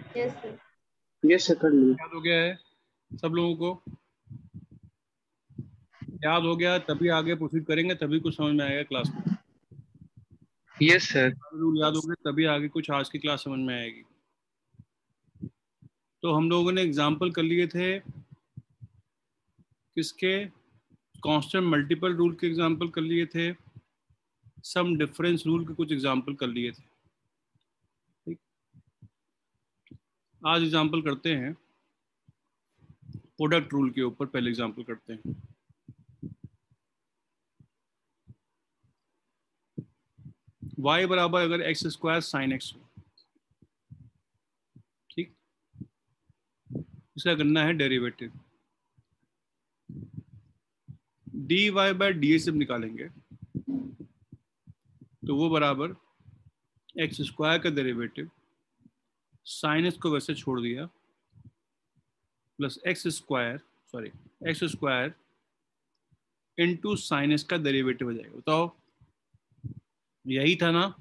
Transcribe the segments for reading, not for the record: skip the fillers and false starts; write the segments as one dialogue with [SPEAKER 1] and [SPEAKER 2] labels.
[SPEAKER 1] Yes sir.
[SPEAKER 2] Yes sir कर ली।
[SPEAKER 3] याद हो गया है सब लोगों को? याद हो गया तभी आगे प्रोसीड करेंगे, तभी कुछ समझ में आएगा क्लास में।
[SPEAKER 2] Yes sir.
[SPEAKER 3] रूल याद हो गए तभी आगे कुछ आज की क्लास समझ में आएगी। तो हम लोगों ने एग्जाम्पल कर लिए थे किसके? कांस्टेंट मल्टीपल रूल के एग्जाम्पल कर लिए थे, सम डिफरेंस रूल के कुछ एग्जाम्पल कर लिए थे। ठीक, आज एग्जाम्पल करते हैं प्रोडक्ट रूल के ऊपर। पहले एग्जाम्पल करते हैं। y बराबर अगर एक्स स्क्वायर साइन एक्स हो, ठीक, इसका करना है डेरिवेटिव। dy बाई डी जब निकालेंगे तो वो बराबर एक्स स्क्वायर का डेरिवेटिव, साइन एक्स को वैसे छोड़ दिया, plus x square into sine x का डेरिवेटिव हो जाएगा। बताओ यही था ना?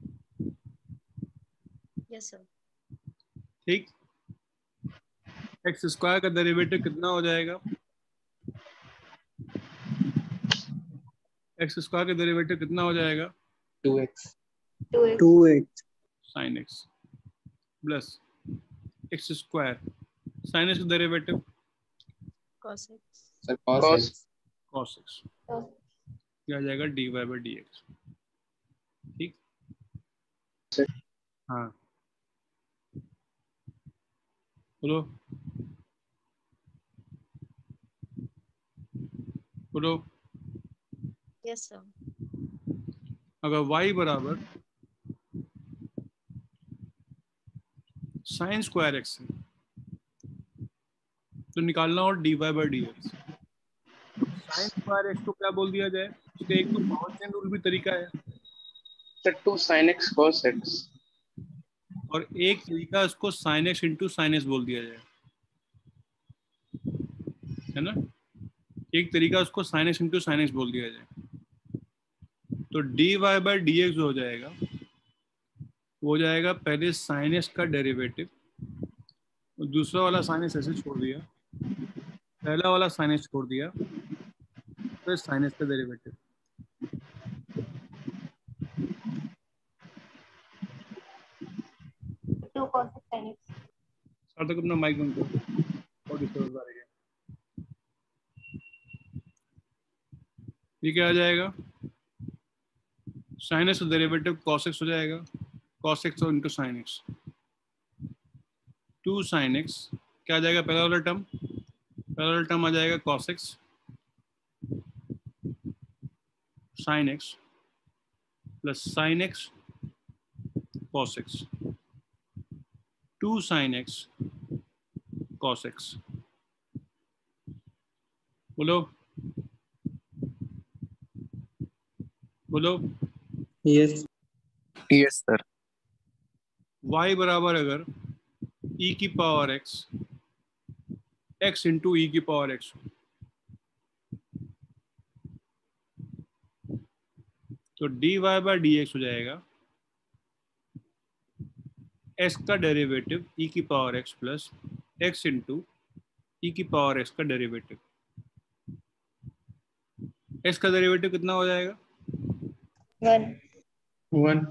[SPEAKER 1] Yes sir.
[SPEAKER 3] ठीक, एक्स स्क्वायर का डेरिवेटिव कितना हो जाएगा? एक्स स्क्वायर का डेरिवेटिव कितना हो जाएगा?
[SPEAKER 2] 2x
[SPEAKER 1] 2x
[SPEAKER 3] sine x plus x square sine x का derivative
[SPEAKER 1] cos x
[SPEAKER 2] sir cos
[SPEAKER 3] cos x, क्या आ जाएगा? D Y by D x. ठीक, हाँ बोलो बोलो।
[SPEAKER 1] Yes sir.
[SPEAKER 3] अगर y बराबर साइन स्क्वायर एक्स है तो निकालना और D Y by D x. Sine square x को क्या बोल दिया जाए? इसका एक तो पावर चेन रूल भी तरीका है,
[SPEAKER 2] sir 2 sin x cos x।
[SPEAKER 3] और एक तरीका इसको sine x into sine x बोल दिया जाए, है ना? एक तरीका उसको sine x into sine x बोल दिया जाए। तो D Y by D x हो जाएगा, वो हो जाएगा पहले साइन एक्स का डेरिवेटिव, और दूसरा वाला साइन एक्स ऐसे छोड़ दिया, पहला वाला साइन एक्स छोड़ दिया, फिर साइन एक्स का derivative.
[SPEAKER 1] Two cos x sin x।
[SPEAKER 3] सार्थक अपना माइक बंद करो और डिस्टर्ब आ रही है। ये क्या आ जाएगा? साइन एक्स का डेरिवेटिव cos x हो जाएगा, cos x into sine x, 2 sin x क्या आ जाएगा? पहला वाला टर्म आ जाएगा cos x sin x plus sin x cos x, 2 sin x cos x। बोलो बोलो।
[SPEAKER 2] Yes yes sir.
[SPEAKER 3] y बराबर अगर e की power x x into e की पावर x तो dy बाई डी एक्स हो जाएगा x का डेरिवेटिव e की power x plus x into e की पावर x का डेरिवेटिव। x का डेरिवेटिव कितना हो जाएगा?
[SPEAKER 1] 1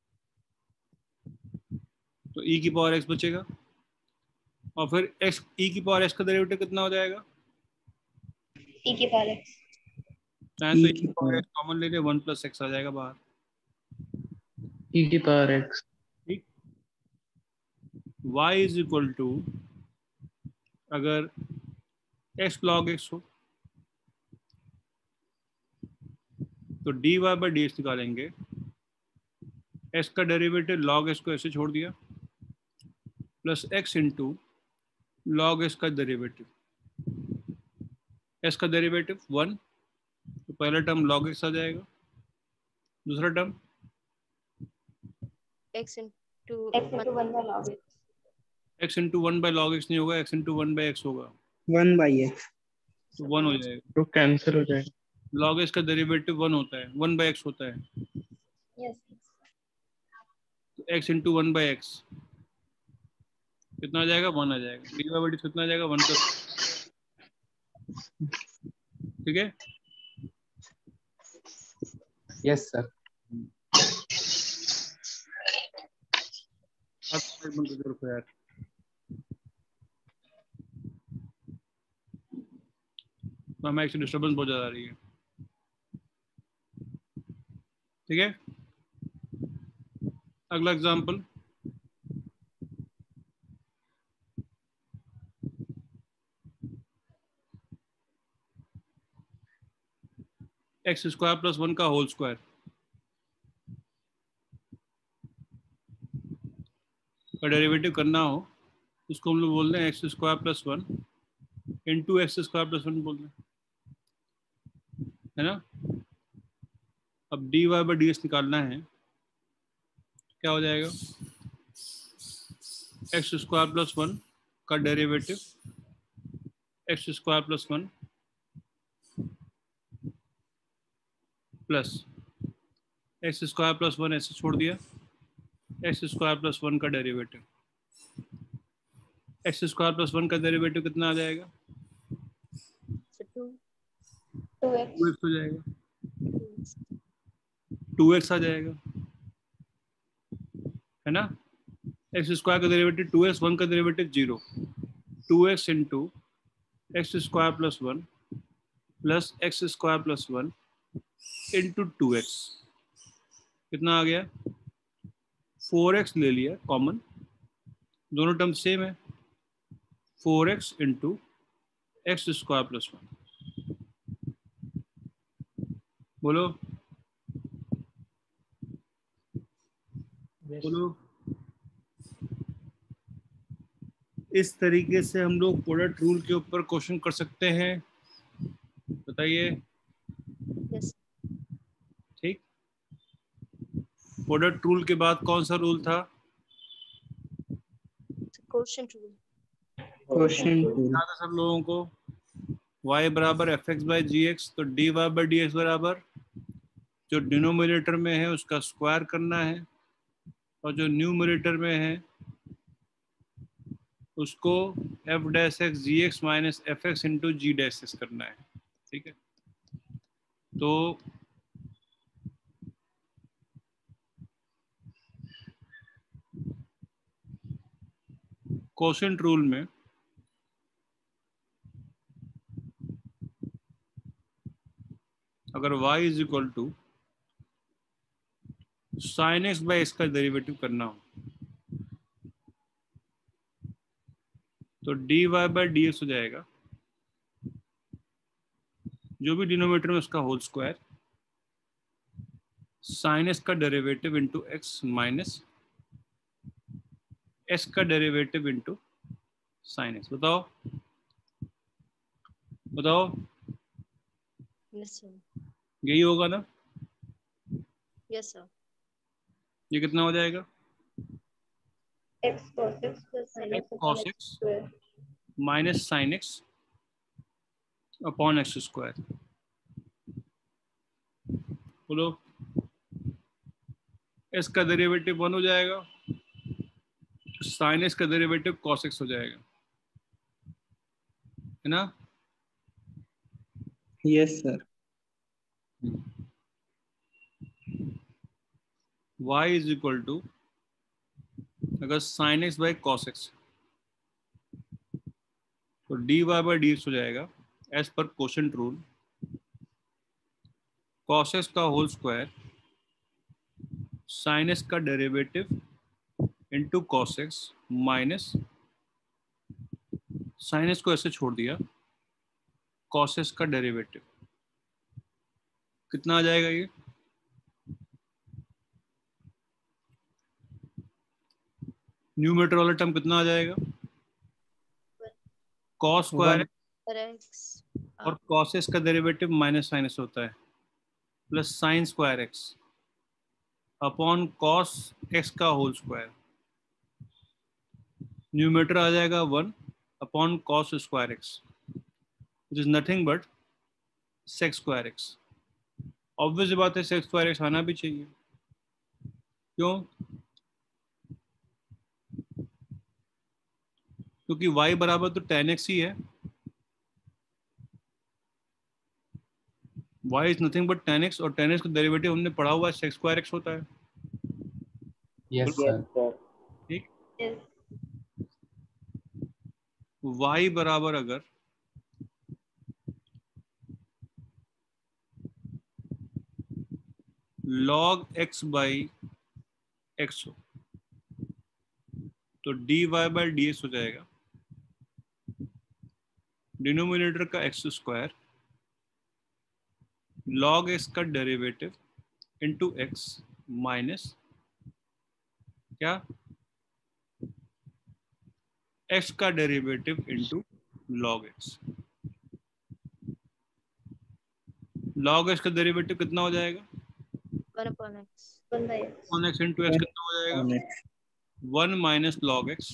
[SPEAKER 3] तो e की पावर x बचेगा, और फिर x e की पावर x का डेरिवेटिव कितना हो जाएगा?
[SPEAKER 1] e की पावर x।
[SPEAKER 3] चाहे तो e की पावर x कॉमन ले ले, 1 प्लस x आ जाएगा बाहर।
[SPEAKER 2] e की पावर x।
[SPEAKER 3] ठीक, y इज इक्वल टू अगर x log x हो तो dy बाई डी एक्स निकालेंगे, x का डेरिवेटिव log x को ऐसे छोड़ दिया, plus x into log x का डेरिवेटिव, x का डेरिवेटिव 1, तो पहला टर्म log x आ जाएगा, दूसरा term
[SPEAKER 1] x into 1 by log x।
[SPEAKER 3] x into 1 by log x नहीं होगा, x इंटू 1 बाई x होगा,
[SPEAKER 2] 1 by x
[SPEAKER 3] तो 1 हो जाएगा।
[SPEAKER 2] तो कैंसिल हो जाएगा।
[SPEAKER 3] log x का डेरिवेटिव 1 होता है, 1 बाई x होता है,
[SPEAKER 1] यस।
[SPEAKER 3] तो x इंटू 1 बाई x कितना आ जाएगा 1 आ जाएगा, डी वाई बाई डी कितना आ जाएगा 1 प्लस, ठीक है।
[SPEAKER 2] Yes sir.
[SPEAKER 3] अब एक बंद कर दो यार, तो हमें एक्चुअली डिस्टर्बेंस बहुत ज़्यादा आ रही है, ठीक है। अगला एग्जांपल, एक्स स्क्वायर प्लस 1 का होल स्क्वायर, का डेरिवेटिव करना हो, उसको हम लोग बोलते हैं x square plus 1 into x square plus 1 बोलते हैं, है ना। अब D Y by D X निकालना है, क्या हो जाएगा, एक्स स्क्वायर प्लस 1 का derivative x square plus 1 plus x square plus 1 ऐसे छोड़ दिया, एक्स स्क्वायर प्लस 1 का डेरिवेटिव, एक्स स्क्वायर प्लस 1 का डेरिवेटिव कितना आ जाएगा,
[SPEAKER 1] 2x
[SPEAKER 3] 2x हो जाएगा, 2x आ जाएगा, है ना। एक्स स्क्वायर का डेरिवेटिव 2x, 1 का derivative 0, 2x into x square plus 1 plus x square plus 1 into 2x, कितना आ गया, 4x ले लिया कॉमन, दोनों टर्म सेम है, 4x into x square plus 1, बोलो बोलो। इस तरीके से हम लोग प्रोडक्ट रूल के ऊपर क्वेश्चन कर सकते हैं, बताइए,
[SPEAKER 1] yes
[SPEAKER 3] ठीक। प्रोडक्ट रूल के बाद कौन सा रूल था,
[SPEAKER 1] quotient rule
[SPEAKER 2] क्वेश्चन
[SPEAKER 3] याद है सब लोगों को, y बराबर F X by G X, तो D Y by D X बराबर जो डिनोमिनेटर में है उसका स्क्वायर करना है, और जो न्यूमरेटर में है उसको F dash X G X minus F X into G dash X करना है, ठीक है। तो क्वोशिएंट रूल में अगर y is equal to sine x by x का डेरिवेटिव करना हो, तो D Y by D x हो जाएगा, जो भी डिनोमिनेटर में उसका होल स्क्वायर, साइन एक्स का derivative into x minus x का डेरिवेटिव इंटू साइन एक्स। बताओ बताओ,
[SPEAKER 1] yes sir
[SPEAKER 3] यही होगा ना,
[SPEAKER 1] yes sir
[SPEAKER 3] ये कितना हो जाएगा,
[SPEAKER 1] x cos x plus sin
[SPEAKER 3] x
[SPEAKER 1] x upon
[SPEAKER 3] cos
[SPEAKER 1] x
[SPEAKER 3] x
[SPEAKER 1] square
[SPEAKER 3] minus sine x upon x square, बोलो। एक्स का डेरिवेटिव 1 हो जाएगा, साइन एक्स का डेरिवेटिव कॉस एक्स हो जाएगा, है ना।
[SPEAKER 2] Yes sir.
[SPEAKER 3] y is equal to, अगर sine x by cos x, तो D Y by D x हो जाएगा as per quotient rule, cos x का होल स्क्वायर साइन एक्स का derivative into cos x minus sine x को ऐसे छोड़ दिया, कॉस एक्स का डेरिवेटिव, कितना आ जाएगा ये, न्यूमरेटर वाला टर्म कितना आ जाएगा, कॉस स्क्वायर
[SPEAKER 1] पर x
[SPEAKER 3] और कॉस एक्स का डेरिवेटिव माइनस साइन एक्स होता है, plus sine square x upon cos x का होल स्क्वायर, न्यूमरेटर आ जाएगा 1 upon cos square x which is nothing but sec square x. Obvious बात है सेक स्क्वायर एक्स आना भी चाहिए, क्यों, क्योंकि y बराबर तो tan x ही है, y is nothing but tan x, और tan x का डेरिवेटिव हमने पढ़ा हुआ है sec स्क्वायर x होता है।
[SPEAKER 2] Yes, sir.
[SPEAKER 3] ठीक,
[SPEAKER 1] Yes.
[SPEAKER 3] y बराबर अगर log x बाई x हो तो dy बाई dx हो जाएगा डिनोमिनेटर का एक्स स्क्वायर log x का डेरिवेटिव इंटू एक्स माइनस क्या x का derivative into log x। log x का डेरिवेटिव कितना हो जाएगा?
[SPEAKER 4] 1/x
[SPEAKER 1] 1 by x.
[SPEAKER 3] 1x into x कितना हो जाएगा? 1 minus log x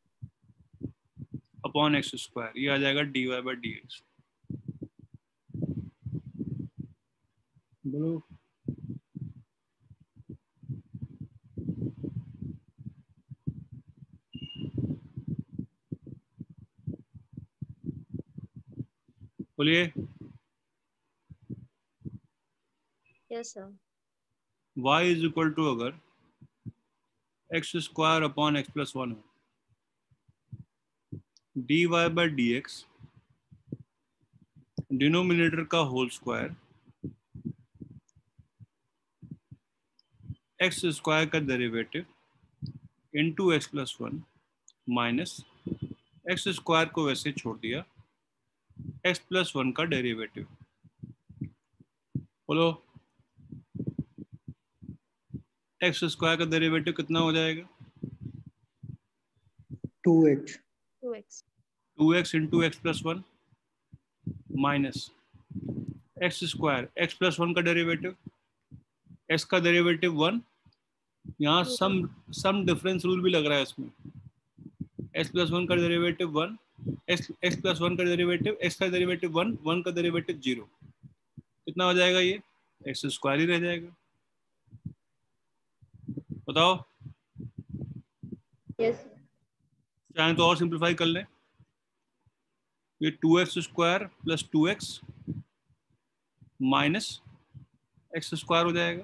[SPEAKER 3] upon x square, ये आ जाएगा dy बाई डी एक्स। बोलो बोलिए।
[SPEAKER 4] yes sir
[SPEAKER 3] y is equal to अगर x square upon x plus 1 हो, dy by D X denominator का होल स्क्वायर एक्स स्क्वायर का derivative into x plus 1 minus x square को वैसे छोड़ दिया, एक्स प्लस 1 का डेरिवेटिव। बोलो एक्स स्क्वायर का डेरिवेटिव कितना हो जाएगा?
[SPEAKER 2] 2x.
[SPEAKER 4] 2x
[SPEAKER 3] 2x into x plus 1 minus x square, x plus 1 का डेरिवेटिव, एक्स का डेरिवेटिव 1, यहाँ सम डिफरेंस रूल भी लग रहा है इसमें। एक्स प्लस 1 का डेरिवेटिव 1, एक्स प्लस 1 का डेरिवेटिव, एक्स का डेरिवेटिव 1, 1 का डेरिवेटिव 0, कितना हो जाएगा? ये एक्स स्क्वायर ही रह जाएगा। बताओ,
[SPEAKER 1] Yes.
[SPEAKER 3] चाहे तो और सिंप्लीफाई कर लें, ये 2x square plus 2x minus x square हो जाएगा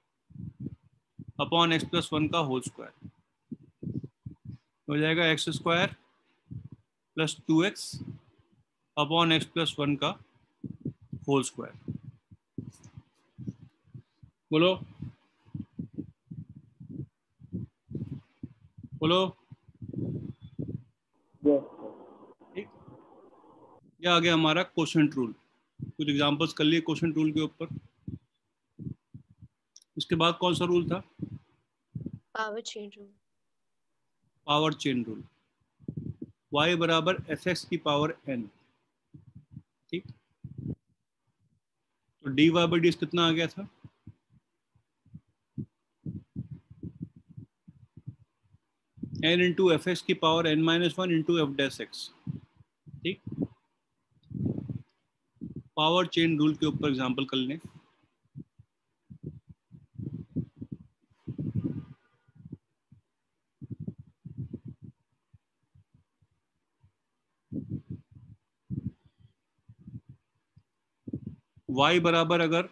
[SPEAKER 3] अपॉन एक्स प्लस 1 का होल स्क्वायर, हो जाएगा x square plus 2x upon x plus 1 का होल स्क्वायर। बोलो बोलो। ठीक, ये आ गया हमारा क्वोशंट रूल। कुछ एग्जांपल्स कर लिए क्वोशंट रूल के ऊपर। इसके बाद कौन सा रूल था?
[SPEAKER 4] power chain rule
[SPEAKER 3] power chain rule. y बराबर fx की पावर n। ठीक, तो dy बाई डी कितना आ गया था? n इंटू एफ एक्स की power n minus 1 into F dash X. ठीक, पावर चेन रूल के ऊपर एग्जांपल कर लें। y बराबर अगर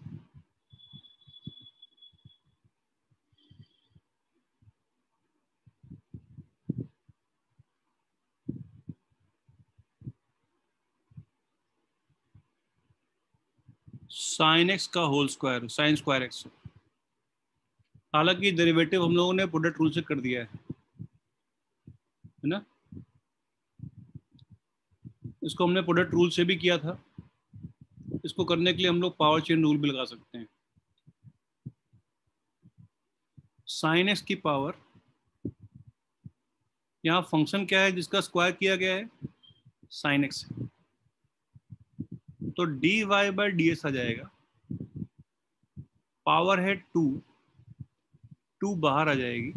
[SPEAKER 3] साइन एक्स का whole square, sine square x, हालांकि डेरिवेटिव हम लोगों ने प्रोडक्ट रूल से कर दिया है ना, इसको हमने प्रोडक्ट रूल से भी किया था। इसको करने के लिए हम लोग पावर चेन रूल भी लगा सकते हैं। साइन एक्स की पावर, यहाँ फंक्शन क्या है जिसका स्क्वायर किया गया है? साइन एक्स, तो D Y by D S आ जाएगा। पावर है 2, 2 बाहर आ जाएगी,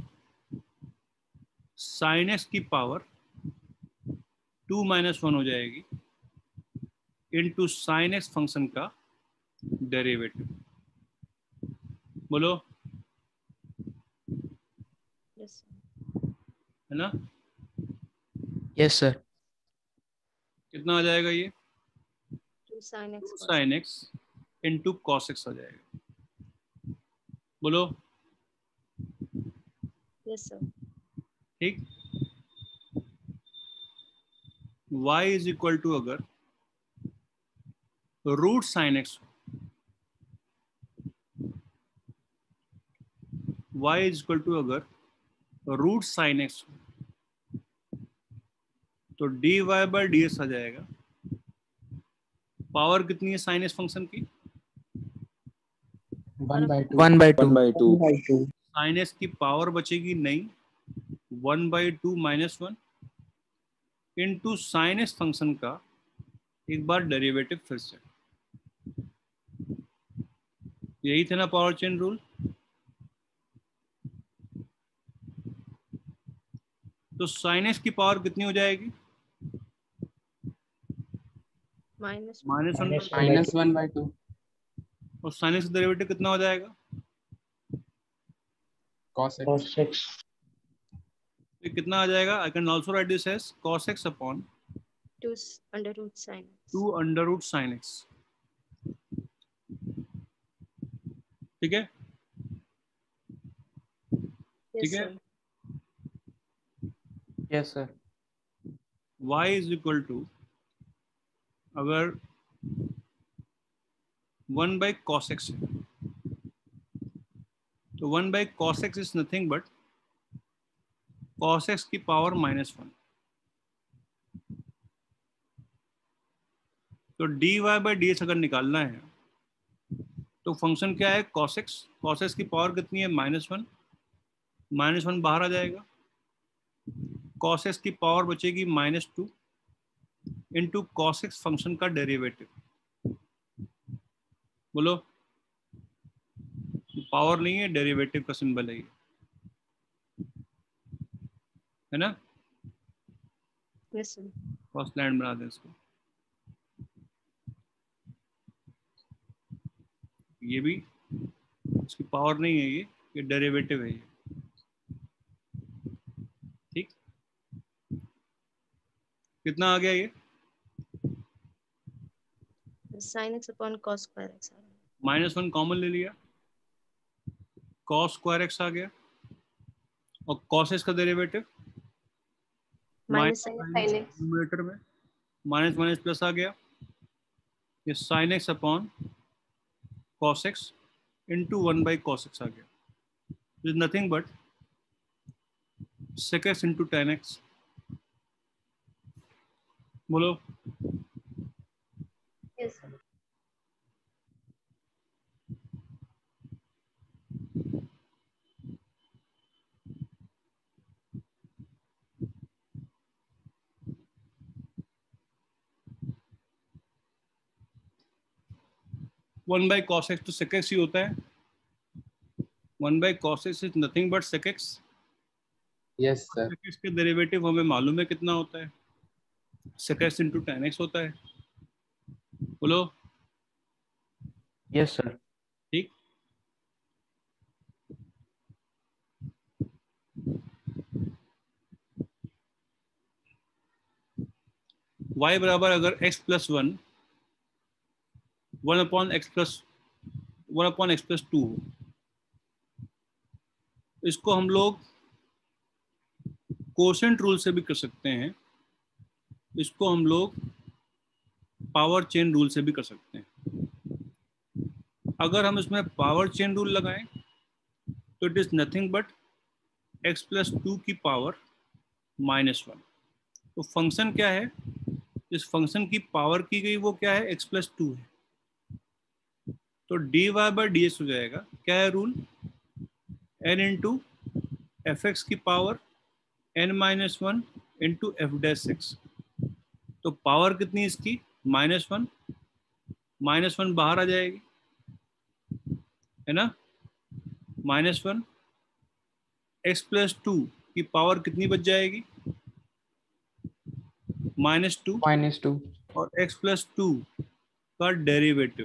[SPEAKER 3] साइन एक्स की पावर 2 माइनस 1 हो जाएगी इनटू साइन एक्स फंक्शन का डेरिवेटिव। बोलो,
[SPEAKER 4] yes sir
[SPEAKER 3] है ना?
[SPEAKER 2] Yes, sir.
[SPEAKER 3] कितना आ जाएगा ये?
[SPEAKER 4] 2 sin x
[SPEAKER 3] 2
[SPEAKER 4] cos
[SPEAKER 3] sin x into cos x आ जाएगा। बोलो।
[SPEAKER 4] yes sir
[SPEAKER 3] ठीक। y इज इक्वल टू अगर root sine x, y is equal to अगर रूट साइन एक्स तो dy बाई डी एक्स आ जाएगा। पावर कितनी है साइन एक्स फंक्शन की?
[SPEAKER 2] 1/2.
[SPEAKER 5] 1/2
[SPEAKER 3] साइन एक्स की पावर बचेगी नहीं, 1/2 minus 1 into sine x function का एक बार डेरिवेटिव फिर से। यही था ना पावर चेन रूल। तो साइन एक्स की पावर कितनी हो जाएगी?
[SPEAKER 4] minus
[SPEAKER 3] -1
[SPEAKER 2] -1/2.
[SPEAKER 3] और साइन एक्स का डेरिवेटिव कितना हो जाएगा?
[SPEAKER 2] Cos x.
[SPEAKER 3] तो कितना आ जाएगा? I can also write this as cos x upon
[SPEAKER 4] 2 under root sin x
[SPEAKER 3] 2 under root sine x. ठीक है,
[SPEAKER 4] yes
[SPEAKER 3] ठीक है।
[SPEAKER 4] sir
[SPEAKER 2] Yes, sir.
[SPEAKER 3] y is equal to अगर 1/cos x है तो 1/cos x is nothing but cos x की power -1। तो dy by D x अगर निकालना है तो फंक्शन क्या है? cos x। cos x की पावर कितनी है? -1। -1 बाहर आ जाएगा, cos x की पावर बचेगी -2 इंटू cos x फंक्शन का डेरिवेटिव। बोलो। पावर नहीं है, डेरिवेटिव का सिंबल है ये, है ना।
[SPEAKER 4] yes sir
[SPEAKER 3] फर्स्ट लाइन बना दें इसको। ये भी इसकी पावर नहीं है, ये डेरिवेटिव है ये। ठीक, कितना आ गया ये?
[SPEAKER 4] sin x upon cos square x
[SPEAKER 3] -1 common ले लिया, cos स्क्वायर x आ गया और cos x का derivative
[SPEAKER 4] minus sin
[SPEAKER 1] sin x
[SPEAKER 3] numerator में माइनस माइनस प्लस आ गया, ये sin x upon cos x into 1/cos x आ गया। Is nothing but sec x into tan x। बोलो।
[SPEAKER 1] yes sir
[SPEAKER 3] 1/cos x तो sec x ही होता है। 1/cos x is nothing but sec x।
[SPEAKER 2] Yes, sir.
[SPEAKER 3] sec x के derivative हमें मालूम है कितना होता है, sec x into tan x होता है। बोलो।
[SPEAKER 2] Yes, sir.
[SPEAKER 3] ठीक, y बराबर अगर x plus 1 1 upon x plus 2 इसको हम लोग कोशेंट रूल से भी कर सकते हैं, इसको हम लोग पावर चेन रूल से भी कर सकते हैं। अगर हम इसमें पावर चेन रूल लगाएं तो it is nothing but x plus 2 की पावर -1। तो फंक्शन क्या है? इस फंक्शन की पावर की गई वो क्या है? x प्लस 2 है। तो dy बाई डी एक्स हो जाएगा, क्या है rule? n into F x की power n-1 into F dash x. तो पावर कितनी इसकी? -1, -1 बाहर आ जाएगी, है ना। -1 x प्लस 2 की पावर कितनी बच जाएगी? -2
[SPEAKER 2] -2.
[SPEAKER 3] और x प्लस 2 का डेरिवेटिव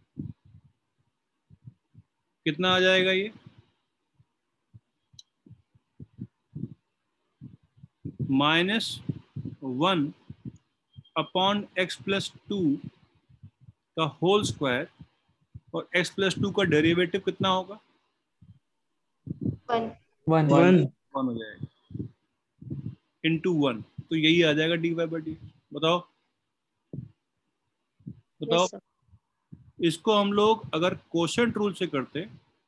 [SPEAKER 3] कितना आ जाएगा? ये 1 अपॉन x प्लस 2 का होल स्क्वायर और x प्लस 2 का डेरिवेटिव कितना होगा?
[SPEAKER 1] 1.
[SPEAKER 2] 1.
[SPEAKER 3] 1 हो जाएगा इंटू 1, तो यही आ जाएगा dy बाई डी। बताओ बताओ।
[SPEAKER 4] Yes, sir.
[SPEAKER 3] इसको हम लोग अगर कोशेंट रूल से करते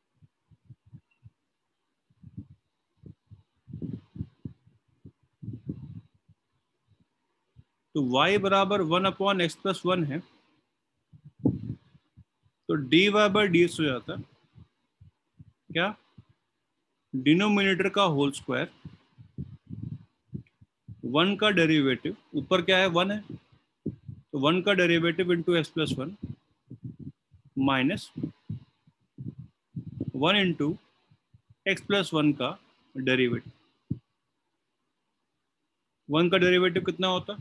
[SPEAKER 3] तो y बराबर 1 अपॉन एक्स प्लस 1 है, तो dy बाई डी एक्स हो जाता है क्या? डिनोमिनेटर का होल स्क्वायर, 1 का डेरिवेटिव, ऊपर क्या है 1 है, तो 1 का derivative into x plus 1 minus 1 into x plus 1 का डेरिवेटिव। 1 का डेरिवेटिव कितना होता?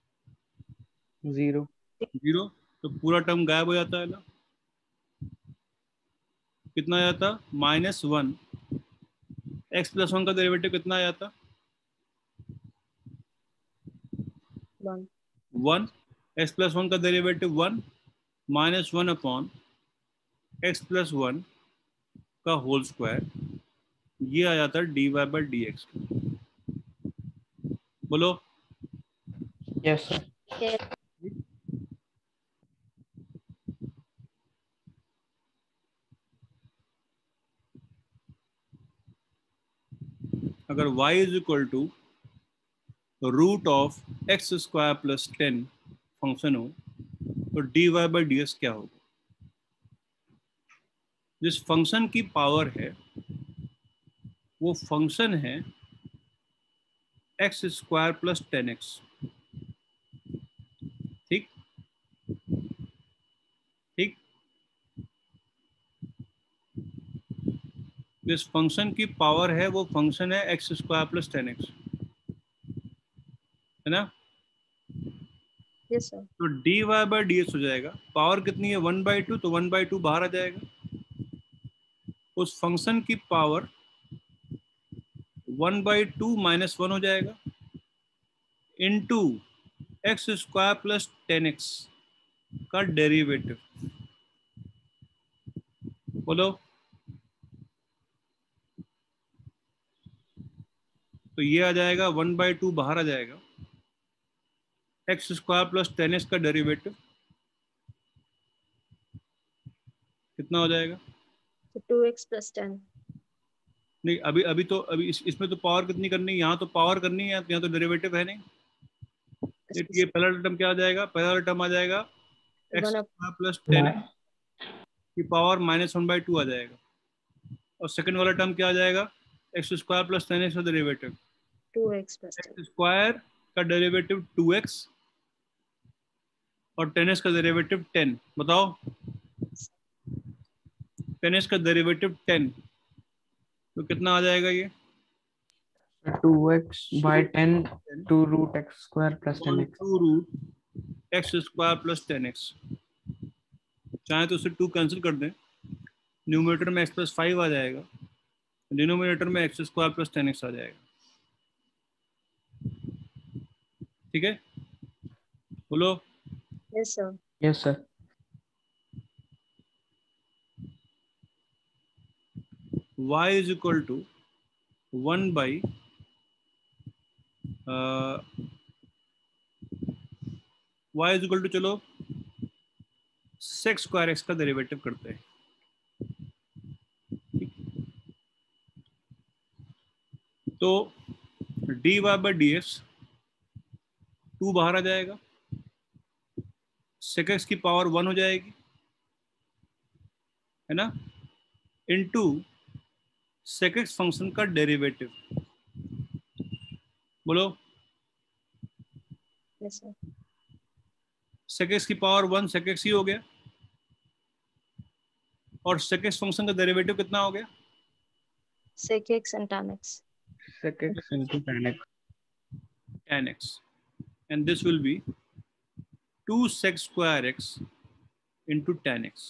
[SPEAKER 2] 0.
[SPEAKER 3] 0, तो पूरा टर्म गायब हो जाता है ना। कितना आ जाता? -1 एक्स प्लस 1 का डेरिवेटिव कितना आ जाता?
[SPEAKER 4] 1.
[SPEAKER 3] 1 एक्स प्लस 1 का डेरिवेटिव 1 -1 अपॉन एक्स प्लस 1 का होल स्क्वायर, ये आ जाता है dy बाई डी एक्स। बोलो।
[SPEAKER 2] Yes, sir.
[SPEAKER 4] Yes.
[SPEAKER 3] अगर y is equal to root of x square plus 10 function हो तो dy बाई डी एक्स क्या होगा? जिस फंक्शन की पावर है वो फंक्शन है एक्स स्क्वायर प्लस 10x। ठीक ठीक। जिस फंक्शन की पावर है वो फंक्शन है एक्स स्क्वायर प्लस 10x, है ना।
[SPEAKER 4] Yes, sir.
[SPEAKER 3] तो dy बाई डी एक्स हो जाएगा, पावर कितनी है 1/2, तो 1/2 बाहर आ जाएगा। उस फंक्शन की पावर 1/2 -1 हो जाएगा into x square plus 10x का डेरिवेटिव। बोलो। तो ये आ जाएगा 1/2 बाहर आ जाएगा, एक्स स्क्वायर प्लस 10x का डेरिवेटिव कितना हो जाएगा?
[SPEAKER 4] So 2x plus 10.
[SPEAKER 3] नहीं, अभी इसमें तो पावर कितनी करनी है? यहाँ तो पावर करनी है, यहाँ तो डेरिवेटिव है नहीं। ये पहला टर्म क्या आ जाएगा? पहला टर्म आ जाएगा x
[SPEAKER 4] 1 up.
[SPEAKER 3] Square plus 10x की पावर -1/2 आ जाएगा, और सेकंड वाला टर्म क्या आ जाएगा? एक्स स्क्वायर प्लस 10x का derivative.
[SPEAKER 4] 2x plus 10.
[SPEAKER 3] X square का डेरिवेटिव 2x और 10x का डेरिवेटिव 10। बताओ। 10x का डेरिवेटिव 10, तो कितना आ जाएगा ये?
[SPEAKER 2] 2x by 10 to root x square plus 10x.
[SPEAKER 3] Two root x square plus 10x। चाहे तो उससे 2 कैंसिल कर दें, न्यूमरेटर में x प्लस 5 आ जाएगा, डिनोमिनेटर में एक्स स्क्वायर प्लस 10x आ जाएगा। ठीक है, बोलो।
[SPEAKER 4] Yes, sir.
[SPEAKER 2] Yes, sir.
[SPEAKER 3] y is equal to 1 by y is equal to, चलो सेक्स स्क्वायर x का डेरिवेटिव करते हैं। तो dy बाई डी एक्स 2 बाहर आ जाएगा, sec x की पावर 1 हो जाएगी, है ना, इनटू sec x फंक्शन का डेरिवेटिव। बोलो।
[SPEAKER 4] Yes, sir.
[SPEAKER 3] sec x की पावर 1 sec x ही हो गया, और sec x फंक्शन का डेरिवेटिव कितना हो गया?
[SPEAKER 4] Sec x and tan x.
[SPEAKER 2] Sec x into tan x.
[SPEAKER 3] tan x, and this will be 2 sec square x into tan x।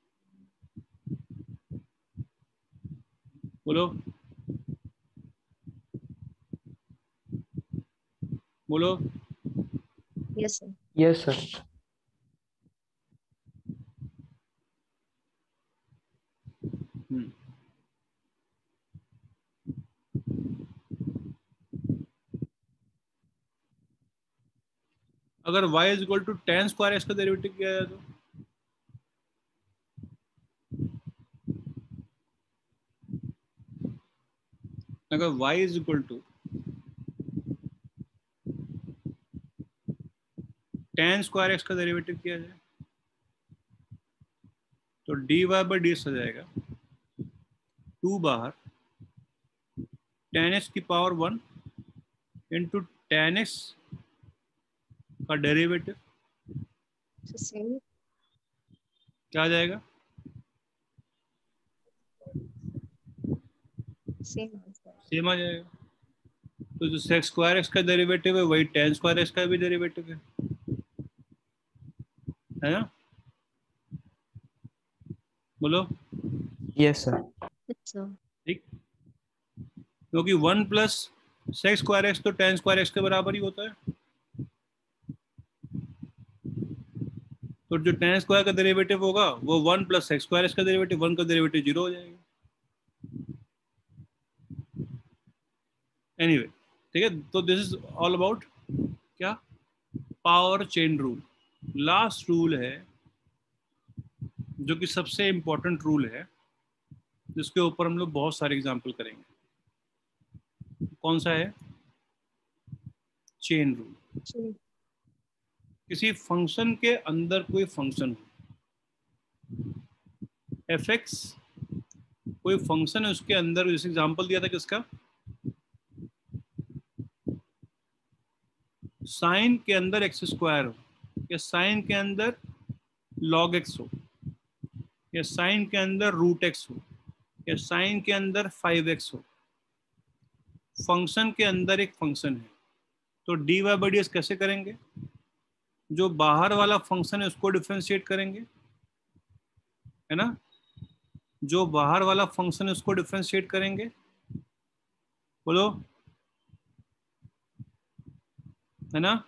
[SPEAKER 3] बोलो बोलो।
[SPEAKER 4] Yes, sir.
[SPEAKER 2] Yes, sir.
[SPEAKER 3] हम्म, अगर y is equal to tan square x का derivative किया जाए तो अगर y is equal to tan square x का डेरिवेटिव किया जाए तो dy बाई डी एक्स आ जाएगा 2 बाहर tan x की पावर 1 इंटू tan x का डेरिवेटिव
[SPEAKER 4] So same.
[SPEAKER 3] क्या आ जाएगा?
[SPEAKER 4] Same answer.
[SPEAKER 3] सेम आ जाएगा। तो जो सेक्स स्क्वायर एक्स का डेरिवेटिव है वही tan स्क्वायर एक्स का भी डेरिवेटिव है ना? बोलो।
[SPEAKER 2] Yes, sir.
[SPEAKER 4] Yes, sir.
[SPEAKER 3] ठीक, क्योंकि 1 प्लस सेक्स स्क्वायर एक्स तो tan स्क्वायर एक्स के बराबर ही होता है। तो जो tan स्क्वायर का डेरिवेटिव होगा वो 1 प्लस सेक्स स्क्वायर एक्स का डेरिवेटिव, 1 का डेरिवेटिव 0 हो जाएगा। एनीवे, ठीक है। तो दिस इज ऑल अबाउट क्या? Power chain rule. Last rule है जो कि सबसे इंपॉर्टेंट रूल है, जिसके ऊपर हम लोग बहुत सारे एग्जाम्पल करेंगे। कौन सा है? Chain rule.
[SPEAKER 4] Chain.
[SPEAKER 3] किसी फंक्शन के अंदर कोई फंक्शन हो, एफ एक्स कोई फंक्शन है, उसके अंदर जैसे एग्जाम्पल दिया था किसका, साइन के अंदर एक्स स्क्वायर हो, या साइन के अंदर लॉग एक्स हो, या साइन के अंदर रूट एक्स हो, या साइन के अंदर 5x हो। फंक्शन के अंदर एक फंक्शन है, तो D Y by D S कैसे करेंगे? जो बाहर वाला फंक्शन है उसको डिफरेंशिएट करेंगे, है ना? जो बाहर वाला फंक्शन है उसको डिफरेंशिएट करेंगे, बोलो, है ना?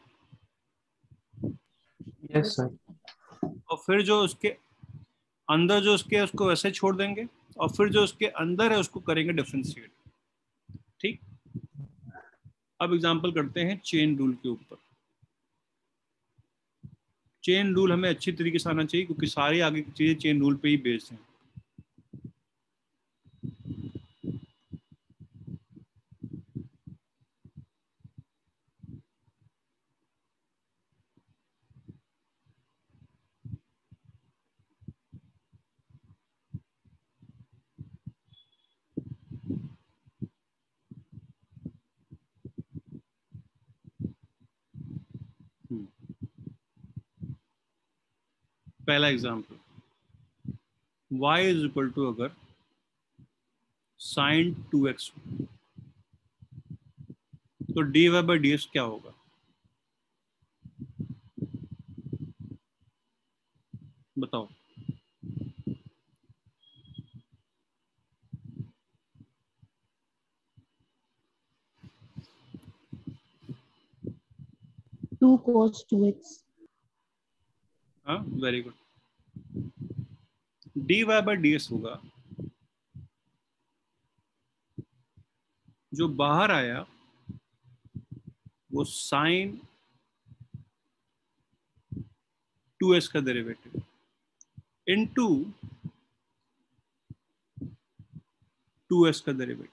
[SPEAKER 2] Yes, sir.
[SPEAKER 3] और फिर जो उसके अंदर जो उसके उसको वैसे छोड़ देंगे, और फिर जो उसके अंदर है उसको करेंगे डिफरेंशिएट। ठीक, अब एग्जांपल करते हैं चेन रूल के ऊपर। चेन रूल हमें अच्छी तरीके से आना चाहिए क्योंकि सारी आगे की चीजें चेन रूल पे ही बेस्ड हैं। पहला example, y is equal to अगर साइन 2x तो D Y by D x क्या होगा? बताओ।
[SPEAKER 6] Two cos 2x.
[SPEAKER 3] हाँ, very good. D Y by D x होगा, जो बाहर आया वो साइन 2x का डेरिवेटिव इनटू 2x का डेरिवेटिव।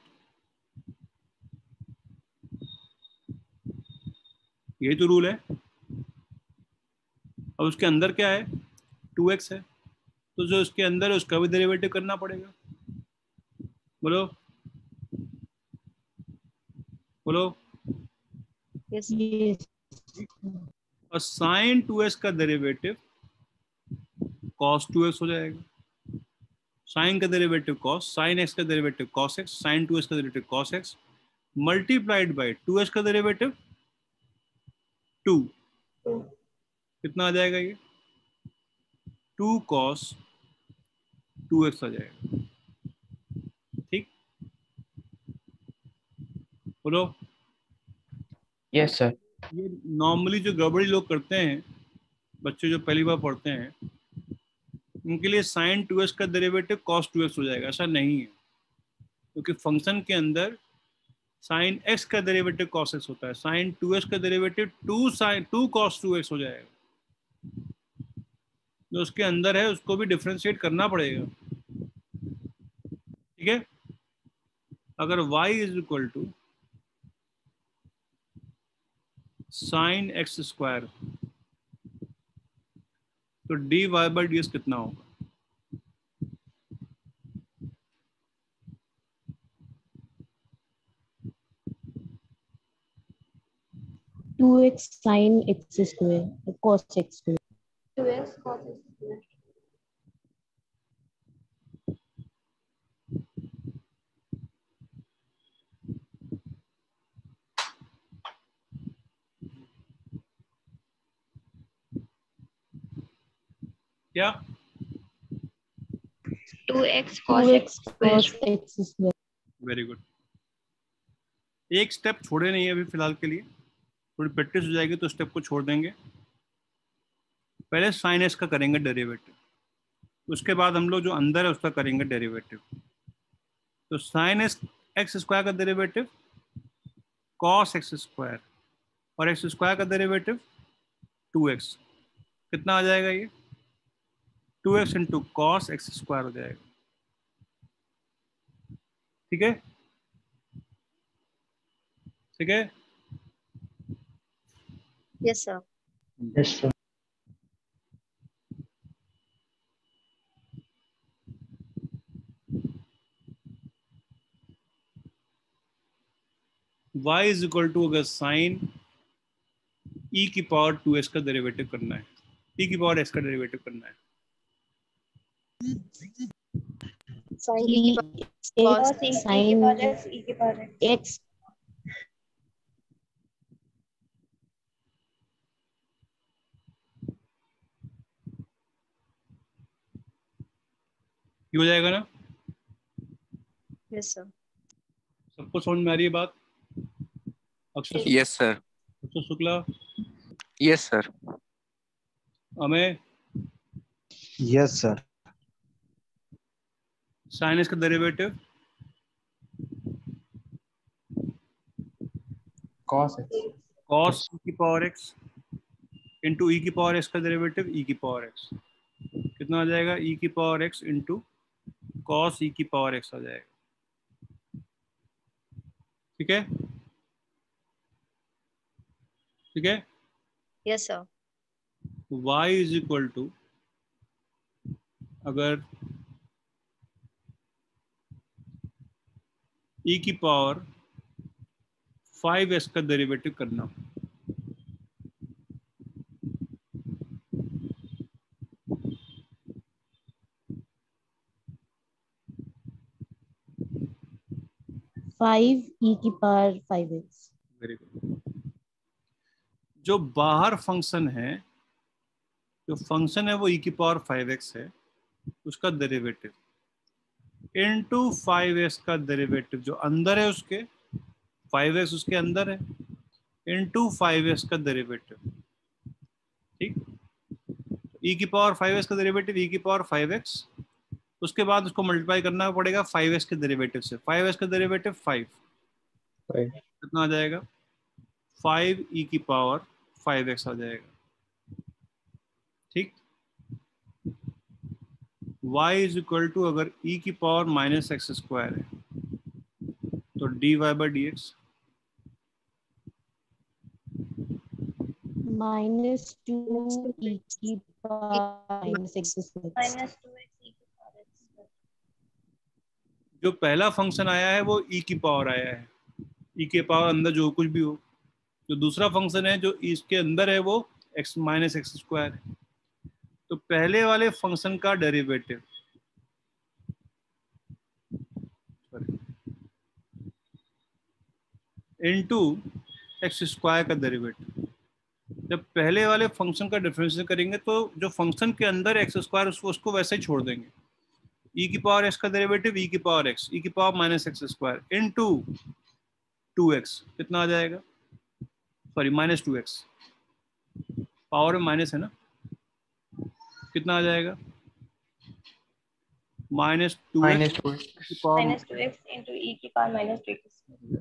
[SPEAKER 3] यही तो रूल है। अब उसके अंदर क्या है? 2x है, तो जो उसके अंदर है उसका भी डेरिवेटिव करना पड़ेगा। बोलो बोलो।
[SPEAKER 4] Yes.
[SPEAKER 6] Yes.
[SPEAKER 3] और साइन 2x का डेरिवेटिव cos 2x हो जाएगा। साइन का डेरिवेटिव cos, साइन x का derivative cos x, sine 2x का derivative cos x multiplied by 2x का डेरिवेटिव 2। कितना आ जाएगा ये? 2 cos 2x आ जाएगा। ठीक, बोलो।
[SPEAKER 2] Yes, sir.
[SPEAKER 3] ये नॉर्मली जो गड़बड़ी लोग करते हैं, बच्चे जो पहली बार पढ़ते हैं, उनके लिए साइन 2x का डेरिवेटिव cos 2x हो जाएगा। ऐसा नहीं है, क्योंकि फंक्शन के अंदर साइन x का डेरिवेटिव cos x होता है। साइन 2x का डेरिवेटिव 2 cos 2x हो जाएगा। जो उसके अंदर है उसको भी डिफरेंशिएट करना पड़ेगा, ठीक है। अगर y is equal to sine x square, तो dy बाई डी कितना होगा?
[SPEAKER 6] Two x sine x square cos x square.
[SPEAKER 1] 2x cos x square.
[SPEAKER 3] क्या?
[SPEAKER 1] 2x
[SPEAKER 6] two
[SPEAKER 1] cos
[SPEAKER 6] x
[SPEAKER 1] x square.
[SPEAKER 6] cos x square.
[SPEAKER 3] Very good. एक step छोड़े नहीं है अभी फिलहाल के लिए, थोड़ी प्रैक्टिस हो जाएगी तो स्टेप को छोड़ देंगे। पहले साइन एक्स का करेंगे डेरिवेटिव, उसके बाद हम लोग जो अंदर है उसका करेंगे डेरिवेटिव। तो साइन एक्स स्क्वायर का डेरिवेटिव कॉस एक्स स्क्वायर, और एक्स स्क्वायर का डेरिवेटिव 2x, कितना आ जाएगा ये? 2x into cos x square हो जाएगा, ठीक है। ठीक है,
[SPEAKER 4] Yes, sir.
[SPEAKER 2] Yes, sir.
[SPEAKER 3] y is equal to, अगर साइन e की पावर 2x का डेरिवेटिव करना है, e की पावर x का डेरिवेटिव करना है,
[SPEAKER 4] Sin
[SPEAKER 6] E
[SPEAKER 1] Cos
[SPEAKER 6] x
[SPEAKER 1] e
[SPEAKER 6] sin
[SPEAKER 1] की पावर x, e की पावर x.
[SPEAKER 6] x
[SPEAKER 3] ये हो जाएगा ना?
[SPEAKER 4] Yes, sir.
[SPEAKER 3] सबको समझ में आ रही है बात? अक्षर
[SPEAKER 5] Yes, sir.
[SPEAKER 3] Akshar Shukla,
[SPEAKER 5] Yes, sir.
[SPEAKER 3] Amey,
[SPEAKER 7] Yes, sir.
[SPEAKER 3] Sine x का derivative
[SPEAKER 2] Cos x.
[SPEAKER 3] Cos e की पावर x इंटू ई की पावर x का डेरिवेटिव e की पावर x, कितना आ जाएगा? e की power x into cos e की पावर x आ जाएगा, ठीक है। ठीक है,
[SPEAKER 4] Yes, sir.
[SPEAKER 3] y is equal to, अगर e की पावर 5x का डेरिवेटिव करना,
[SPEAKER 6] फाइव e की पावर 5x.
[SPEAKER 3] Very good. जो बाहर फंक्शन है, जो फंक्शन है वो e की पावर 5x है, उसका डेरिवेटिव इनटू 5x का डेरिवेटिव जो अंदर है उसके, 5x उसके अंदर है, इनटू 5x का डेरिवेटिव, ठीक। e की पावर 5x का डेरिवेटिव e की पावर 5x, उसके बाद उसको मल्टीप्लाई करना पड़ेगा 5x के डेरिवेटिव से। 5x का डेरिवेटिव 5, कितना आ जाएगा? 5 e की पावर 5x आ जाएगा, ठीक। y इज इक्वल टू, अगर e की पावर माइनस एक्स स्क्वायर है तो dy by D x,
[SPEAKER 6] -2 e की power -x square.
[SPEAKER 1] Minus 2x e की पावर x.
[SPEAKER 3] जो पहला फंक्शन आया है वो e की पावर आया है, e के पावर अंदर जो कुछ भी हो। जो दूसरा फंक्शन है जो इसके अंदर है वो x माइनस एक्स स्क्वायर है। तो पहले वाले फंक्शन का डेरिवेटिव इनटू एक्स स्क्वायर का डेरिवेटिव। जब पहले वाले फंक्शन का डिफरेंशिएट करेंगे तो जो फंक्शन के अंदर एक्स स्क्वायर उसको वैसे ही छोड़ देंगे। e की पावर x का डेरिवेटिव e की पावर x, e की power minus x square into 2x, कितना आ जाएगा? सॉरी -2x, पावर में माइनस है ना, कितना आ जाएगा? -2x
[SPEAKER 2] -2x.
[SPEAKER 1] minus 2x into e की पावर minus 2x.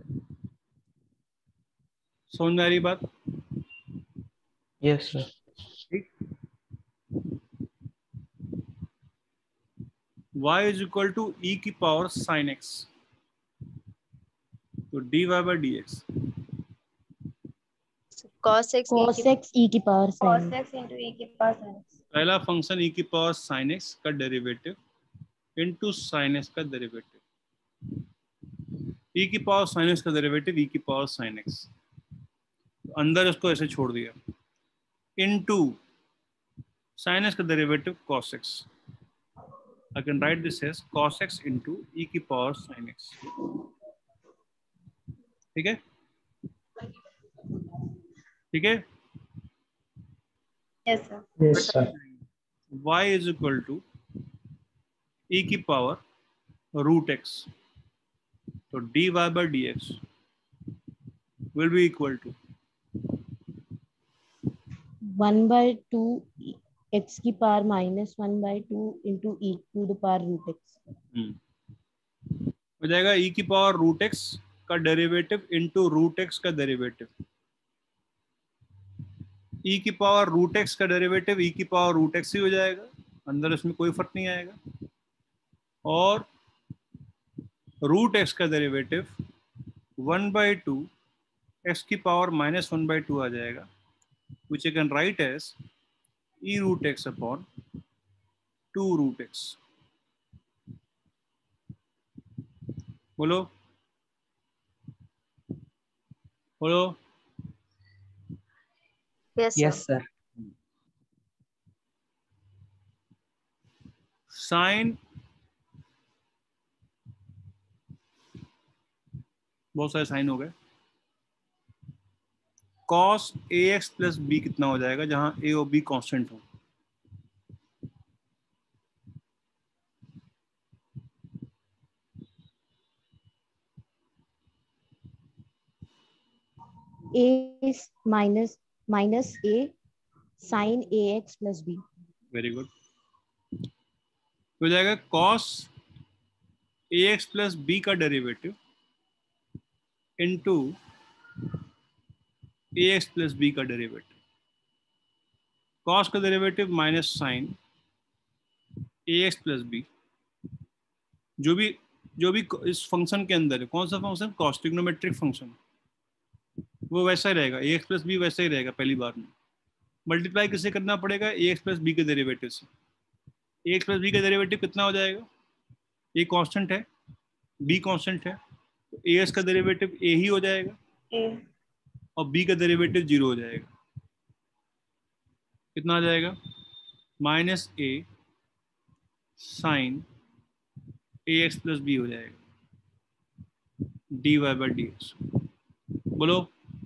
[SPEAKER 3] समझ में आ रही बात?
[SPEAKER 2] Yes, sir.
[SPEAKER 3] ठीक. y is equal to e की पावर sin x, तो dy by dx.
[SPEAKER 4] cos x
[SPEAKER 6] cos x e की power
[SPEAKER 1] cos
[SPEAKER 6] sin
[SPEAKER 1] x into e की पावर sin x.
[SPEAKER 3] पहला फंक्शन e की पावर sin x का derivative into sin x का derivative, e की power sin x का derivative e की power sin x, अंदर इसको ऐसे छोड़ दिया, इनटू sin x का derivative cos x. I can write this as cos x into e की पावर sin x. ठीक है, ठीक है.
[SPEAKER 1] Yes sir.
[SPEAKER 2] Yes, sir.
[SPEAKER 3] y is equal to e की पावर रूट x, तो dy by dx will be equal to
[SPEAKER 6] 1/2 x की power -1/2 into e to the power root x.
[SPEAKER 3] हो जाएगा e की पावर रूट x का derivative into root x का derivative, e की power root x का derivative e की power root x ही हो जाएगा, अंदर इसमें कोई फर्क नहीं आएगा, और रूट x का डेरिवेटिव 1/2 x की पावर -1/2 आ जाएगा, which you can write as e root x upon 2 root x. बोलो बोलो.
[SPEAKER 4] yes sir.
[SPEAKER 2] Yes, sir.
[SPEAKER 3] Sine, बहुत सारे साइन हो गए. cos ax प्लस b कितना हो जाएगा, जहां a और b कांस्टेंट हो?
[SPEAKER 6] a is minus a sin ax plus b.
[SPEAKER 3] Very good. हो जाएगा cos ax प्लस b का derivative into ax plus b का डेरिवेटिव. cos का derivative minus sine ax plus b, जो भी इस फंक्शन के अंदर है, कौन सा फंक्शन? cos ट्रिग्नोमेट्रिक फंक्शन, वो वैसा ही रहेगा, ax प्लस b वैसा ही रहेगा पहली बार में. मल्टीप्लाई किससे करना पड़ेगा? ax प्लस b के डेरिवेटिव से. ax प्लस b का डेरिवेटिव कितना हो जाएगा? a कांस्टेंट है, b कांस्टेंट है, तो ax का डेरिवेटिव a ही हो जाएगा
[SPEAKER 1] A.
[SPEAKER 3] और b का डेरिवेटिव 0 हो जाएगा. कितना आ जाएगा? -a sine ax plus b हो जाएगा dy by dx. बोलो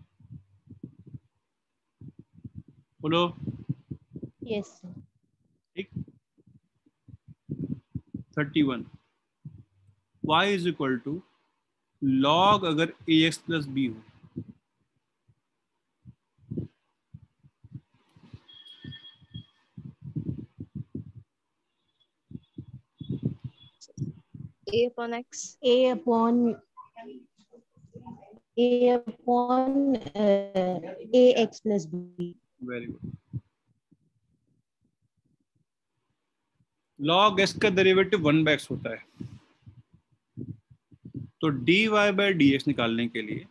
[SPEAKER 3] बोलो.
[SPEAKER 6] Yes sir.
[SPEAKER 3] ठीक. 31 y is equal to log अगर ax प्लस b हो,
[SPEAKER 4] a upon x.
[SPEAKER 6] a upon ax plus b.
[SPEAKER 3] Very good. log x का डेरिवेटिव 1/x होता है, तो dy by dx निकालने के लिए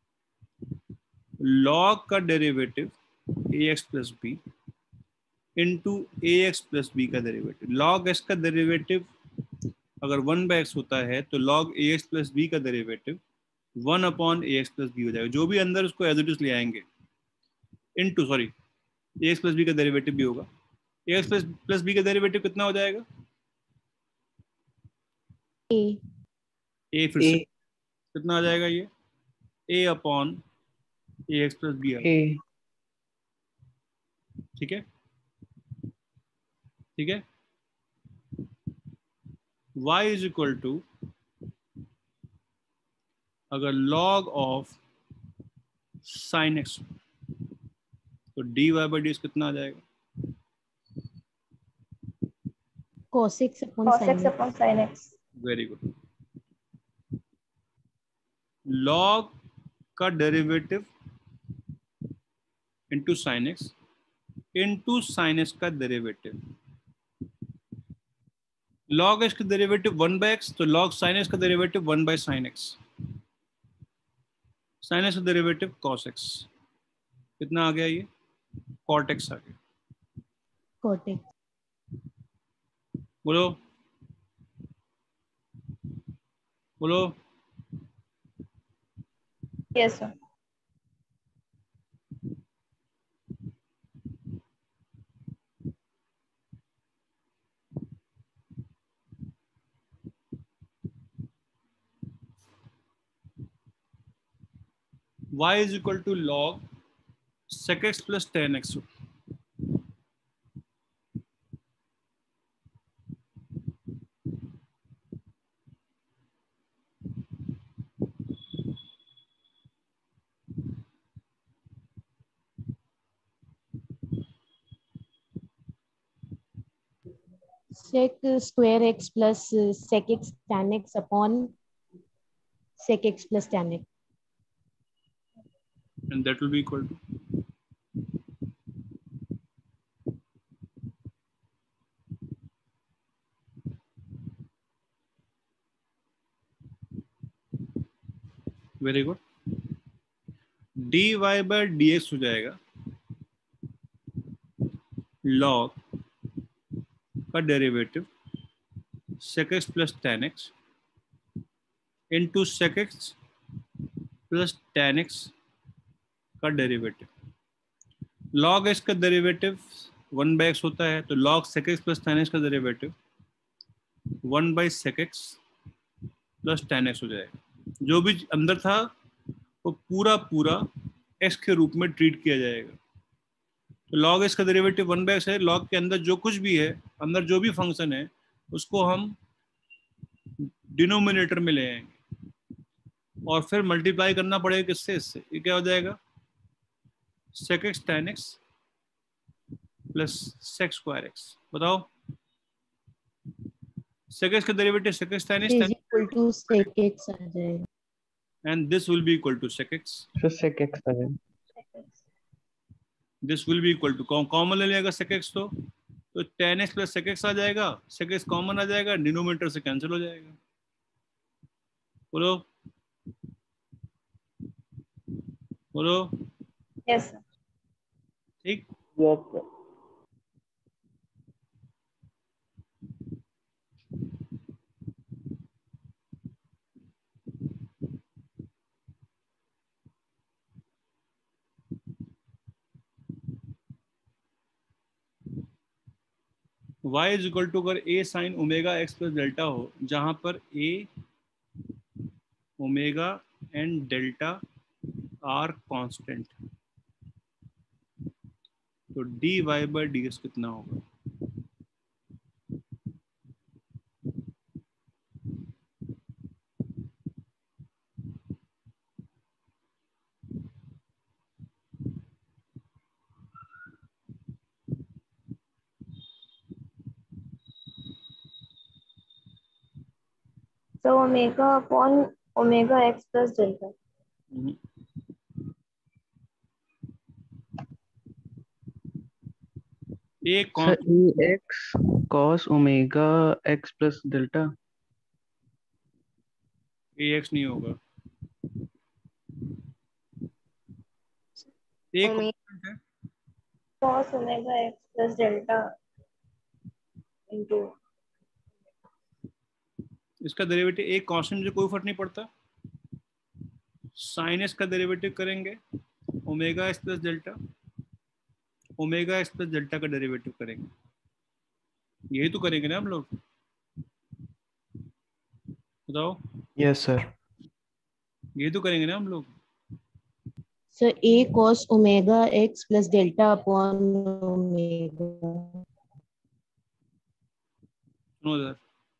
[SPEAKER 3] log का derivative ax plus b into ax plus b का डेरिवेटिव. log x का डेरिवेटिव अगर 1/x होता है तो log ax प्लस b का derivative 1 upon ax plus b हो जाएगा, जो भी अंदर उसको एज इट इज ले आएंगे, into sorry ax plus b का डेरिवेटिव भी होगा. ax प्लस b का डेरिवेटिव कितना हो जाएगा? a फिर से कितना आ जाएगा? ये a upon ax plus b.
[SPEAKER 2] A.
[SPEAKER 3] ठीक है, ठीक है. y इज इक्वल टू अगर log ऑफ sin x तो dy by dx कितना आ जाएगा?
[SPEAKER 6] cos x upon
[SPEAKER 1] cos
[SPEAKER 6] sin
[SPEAKER 1] x
[SPEAKER 6] x.
[SPEAKER 1] upon sin x.
[SPEAKER 3] Very good. log का derivative into sine x into sine x का derivative. log x का derivative 1/x, तो log sin x का derivative 1/sin x. sin x का derivative cos x. कितना आ गया ये? cot x आ गया.
[SPEAKER 6] cot x.
[SPEAKER 3] बोलो बोलो.
[SPEAKER 1] Yes, sir.
[SPEAKER 3] y is equal to log sec x plus tan x.
[SPEAKER 6] sec square x plus sec x tan x upon sec x plus tan x.
[SPEAKER 3] And that will be equal to very good. dy by dx हो जाएगा log का derivative sec x plus tan x into sec x plus tan x का derivative. log x का derivative 1/x होता है, तो log sec x plus tan x का derivative 1/sec x plus tan x हो जाएगा. जो भी अंदर था वो पूरा पूरा x के रूप में ट्रीट किया जाएगा. तो log x का डेरिवेटिव 1/x है. log के अंदर जो कुछ भी है, अंदर जो भी फंक्शन है, उसको हम डिनोमिनेटर में ले आएंगे और फिर मल्टीप्लाई करना पड़ेगा किससे? इससे. ये क्या हो जाएगा? sec x tan x plus sec square x. बताओ. sec x का derivative sec x tan x
[SPEAKER 6] is equal to sec x आ जाएगा.
[SPEAKER 3] and this will be equal to sec x.
[SPEAKER 2] So sec x आ जाएगा.
[SPEAKER 3] This will be equal to common ले लेगा sec x तो tan x plus sec x आ जाएगा. sec x common आ जाएगा, डिनोमिनेटर से कैंसिल हो जाएगा. बोलो बोलो.
[SPEAKER 1] Yes, sir.
[SPEAKER 3] ठीक.
[SPEAKER 2] Yes, sir.
[SPEAKER 3] y is equal to अगर a sine omega x plus delta हो, जहां पर a omega and delta are constant, तो dy by dx कितना होगा?
[SPEAKER 1] So omega upon omega x plus delta.
[SPEAKER 3] एक
[SPEAKER 2] Sir, ax cos omega x plus delta.
[SPEAKER 3] ax नहीं होगा. एक
[SPEAKER 4] Omega.
[SPEAKER 3] constant है.
[SPEAKER 1] Cos omega x plus delta into
[SPEAKER 3] इसका derivative एक कांस्टेंट, मुझे कोई फर्क नहीं पड़ता. साइन एक्स का डेरिवेटिव करेंगे omega x plus delta, omega x plus delta का डेरिवेटिव करेंगे. यही तो करेंगे ना हम लोग. बताओ.
[SPEAKER 2] Yes, sir.
[SPEAKER 3] यही तो करेंगे ना हम लोग.
[SPEAKER 6] So a cos omega x plus delta upon omega.
[SPEAKER 3] सुनो इधर.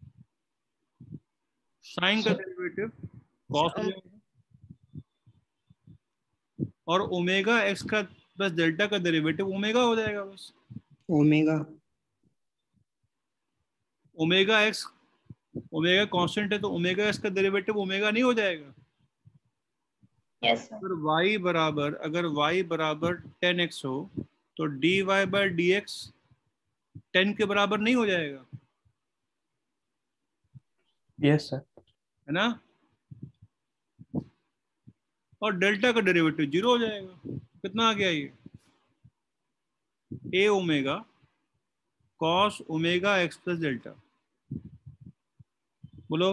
[SPEAKER 3] साइन का डेरिवेटिव कॉस हो जाएगा और ओमेगा एक्स का प्लस डेल्टा का डेरिवेटिव ओमेगा हो जाएगा बस।
[SPEAKER 7] Omega
[SPEAKER 3] omega x, omega constant है तो ओमेगा एक्स का डेरिवेटिव ओमेगा नहीं हो जाएगा।
[SPEAKER 1] Yes, sir.
[SPEAKER 3] अगर y बराबर 10x हो तो dy बाई डी एक्स 10 के बराबर नहीं हो जाएगा,
[SPEAKER 2] यस सर।
[SPEAKER 3] है ना। और डेल्टा का डेरिवेटिव 0 हो जाएगा। कितना आ गया ये, a omega cos omega x plus delta. बोलो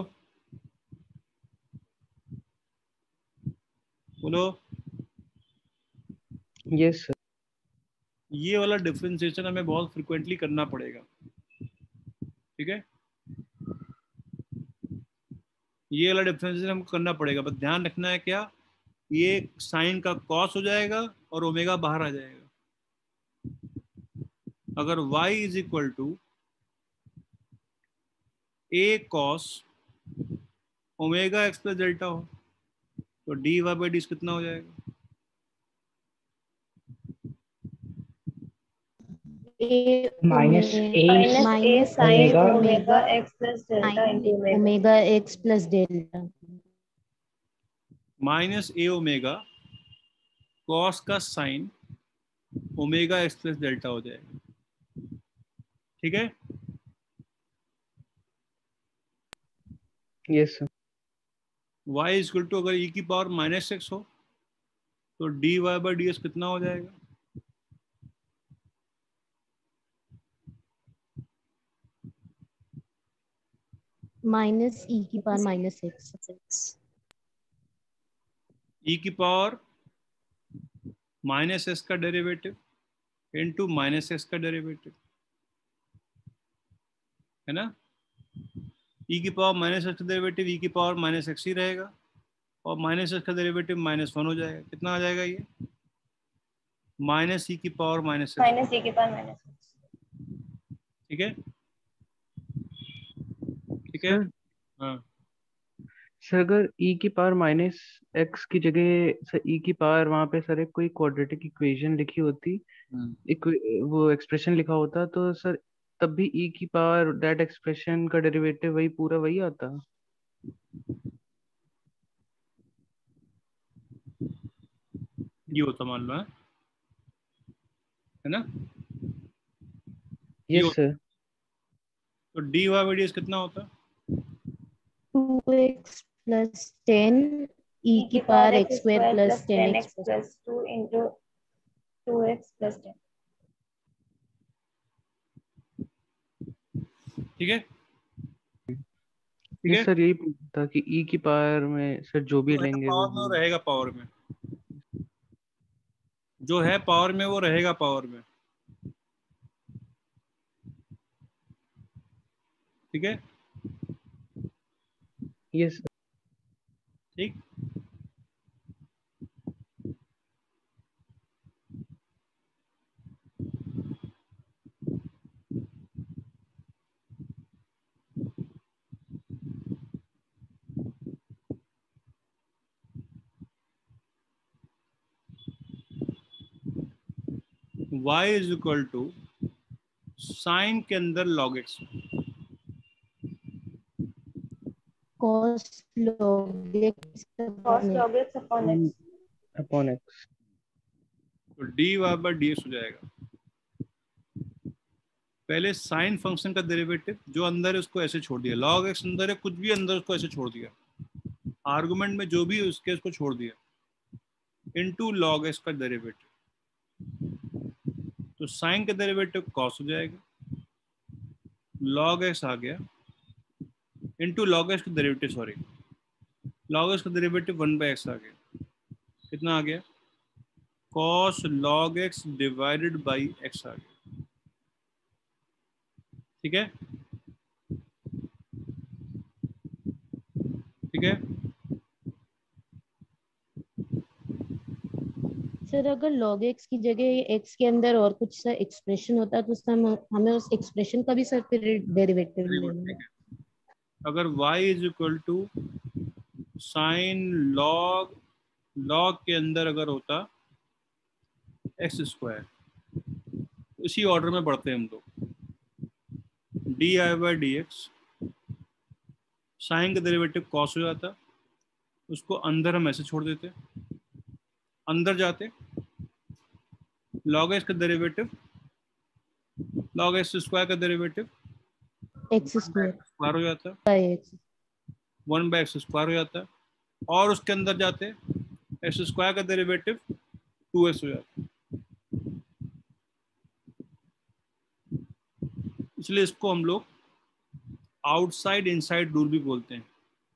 [SPEAKER 3] बोलो।
[SPEAKER 2] Yes sir.
[SPEAKER 3] ये वाला डिफरेंशिएशन हमें बहुत फ्रिक्वेंटली करना पड़ेगा, ठीक है। ये वाला डिफरेंशिएशन हमको करना पड़ेगा, बस ध्यान रखना है क्या, ये साइन का कॉस हो जाएगा और ओमेगा बाहर आ जाएगा। अगर y is equal to a cos omega x plus delta हो तो dy बाई डी कितना हो जाएगा,
[SPEAKER 6] minus
[SPEAKER 1] A sin omega x plus delta into omega.
[SPEAKER 6] Omega x plus delta.
[SPEAKER 3] Minus a omega cos का sine omega x plus delta हो जाएगा, ठीक है।
[SPEAKER 2] Yes sir.
[SPEAKER 3] y is equal to अगर e की पावर माइनस एक्स हो तो dy by d कितना हो जाएगा,
[SPEAKER 6] माइनस ई की पावर माइनस एक्स।
[SPEAKER 3] e की पावर माइनस एक्स का डेरिवेटिव इनटू माइनस एक्स का डेरिवेटिव, है ना। e की पावर माइनस एक्स का डेरिवेटिव e की पावर माइनस एक्स ही रहेगा और माइनस एक्स का डेरिवेटिव -1 हो जाएगा। कितना आ जाएगा ये, माइनस e की power minus x,
[SPEAKER 1] Minus E की पावर minus x.
[SPEAKER 3] ठीक है ठीक है।
[SPEAKER 2] सर
[SPEAKER 3] हाँ
[SPEAKER 2] सर अगर e की पावर माइनस एक्स की जगह सर e की पावर वहाँ पे सर एक कोई क्वाड्रेटिक इक्वेशन लिखी होती, एक वो एक्सप्रेशन लिखा होता, तो सर तब भी e की पावर दैट एक्सप्रेशन का डेरिवेटिव वही पूरा वही आता।
[SPEAKER 3] ये होता मान लो, है ना। ये
[SPEAKER 2] यस
[SPEAKER 3] होता,
[SPEAKER 2] सर।
[SPEAKER 3] तो dy बाई डी कितना होता,
[SPEAKER 6] 2x प्लस 10 ई की power x square plus 10x
[SPEAKER 1] plus 2 into 2x plus 10.
[SPEAKER 3] ठीक है ठीक
[SPEAKER 2] यस
[SPEAKER 3] है।
[SPEAKER 2] सर, यही पूछता था कि e की पावर में सर जो भी
[SPEAKER 3] जो है
[SPEAKER 2] लेंगे
[SPEAKER 3] पावर में वो रहेगा पावर में, जो है पावर में वो रहेगा पावर में, ठीक है
[SPEAKER 2] यस
[SPEAKER 3] ठीक। y is equal to sine के अंदर log x,
[SPEAKER 6] cos log x
[SPEAKER 1] Cos log x upon x.
[SPEAKER 2] Upon x.
[SPEAKER 3] तो dy बाई डी हो जाएगा। पहले साइन फंक्शन का डेरिवेटिव जो अंदर है उसको ऐसे छोड़ दिया, log x अंदर है, कुछ भी अंदर उसको ऐसे छोड़ दिया, आर्गुमेंट में जो भी है उसके उसको छोड़ दिया, इनटू log x का डेरिवेटिव, तो साइन का डेरिवेटिव cos हो जाएगा, log x आ गया, इनटू log x का डेरिवेटिव, सॉरी log x का डेरिवेटिव 1/x आ गया। कितना आ गया, cos log x divided by x आ गया, ठीक है ठीक है।
[SPEAKER 6] सर अगर log x की जगह x के अंदर और कुछ सा एक्सप्रेशन होता है तो उसका हमें उस एक्सप्रेशन का भी सर फिर डेरिवेटिव लेना है।
[SPEAKER 3] अगर y is equal to sine log के अंदर अगर होता एक्स स्क्वायर। इसी ऑर्डर में बढ़ते हैं हम लोग। D i by D x, sine का डेरिवेटिव कॉस हो जाता, उसको अंदर हम ऐसे छोड़ देते, अंदर जाते लॉग एक्स का डेरिवेटिव, लॉग एक्स स्क्वायर का डेरिवेटिव
[SPEAKER 6] एक्स स्क्वायर
[SPEAKER 3] स्क्वायर हो जाता,
[SPEAKER 6] बाय एक्स।
[SPEAKER 3] 1/x स्क्वायर हो जाता है, और उसके अंदर जाते एक्स स्क्वायर का डेरिवेटिव 2x हो जाता है। इसलिए इसको हम लोग आउटसाइड इनसाइड रूल भी बोलते हैं।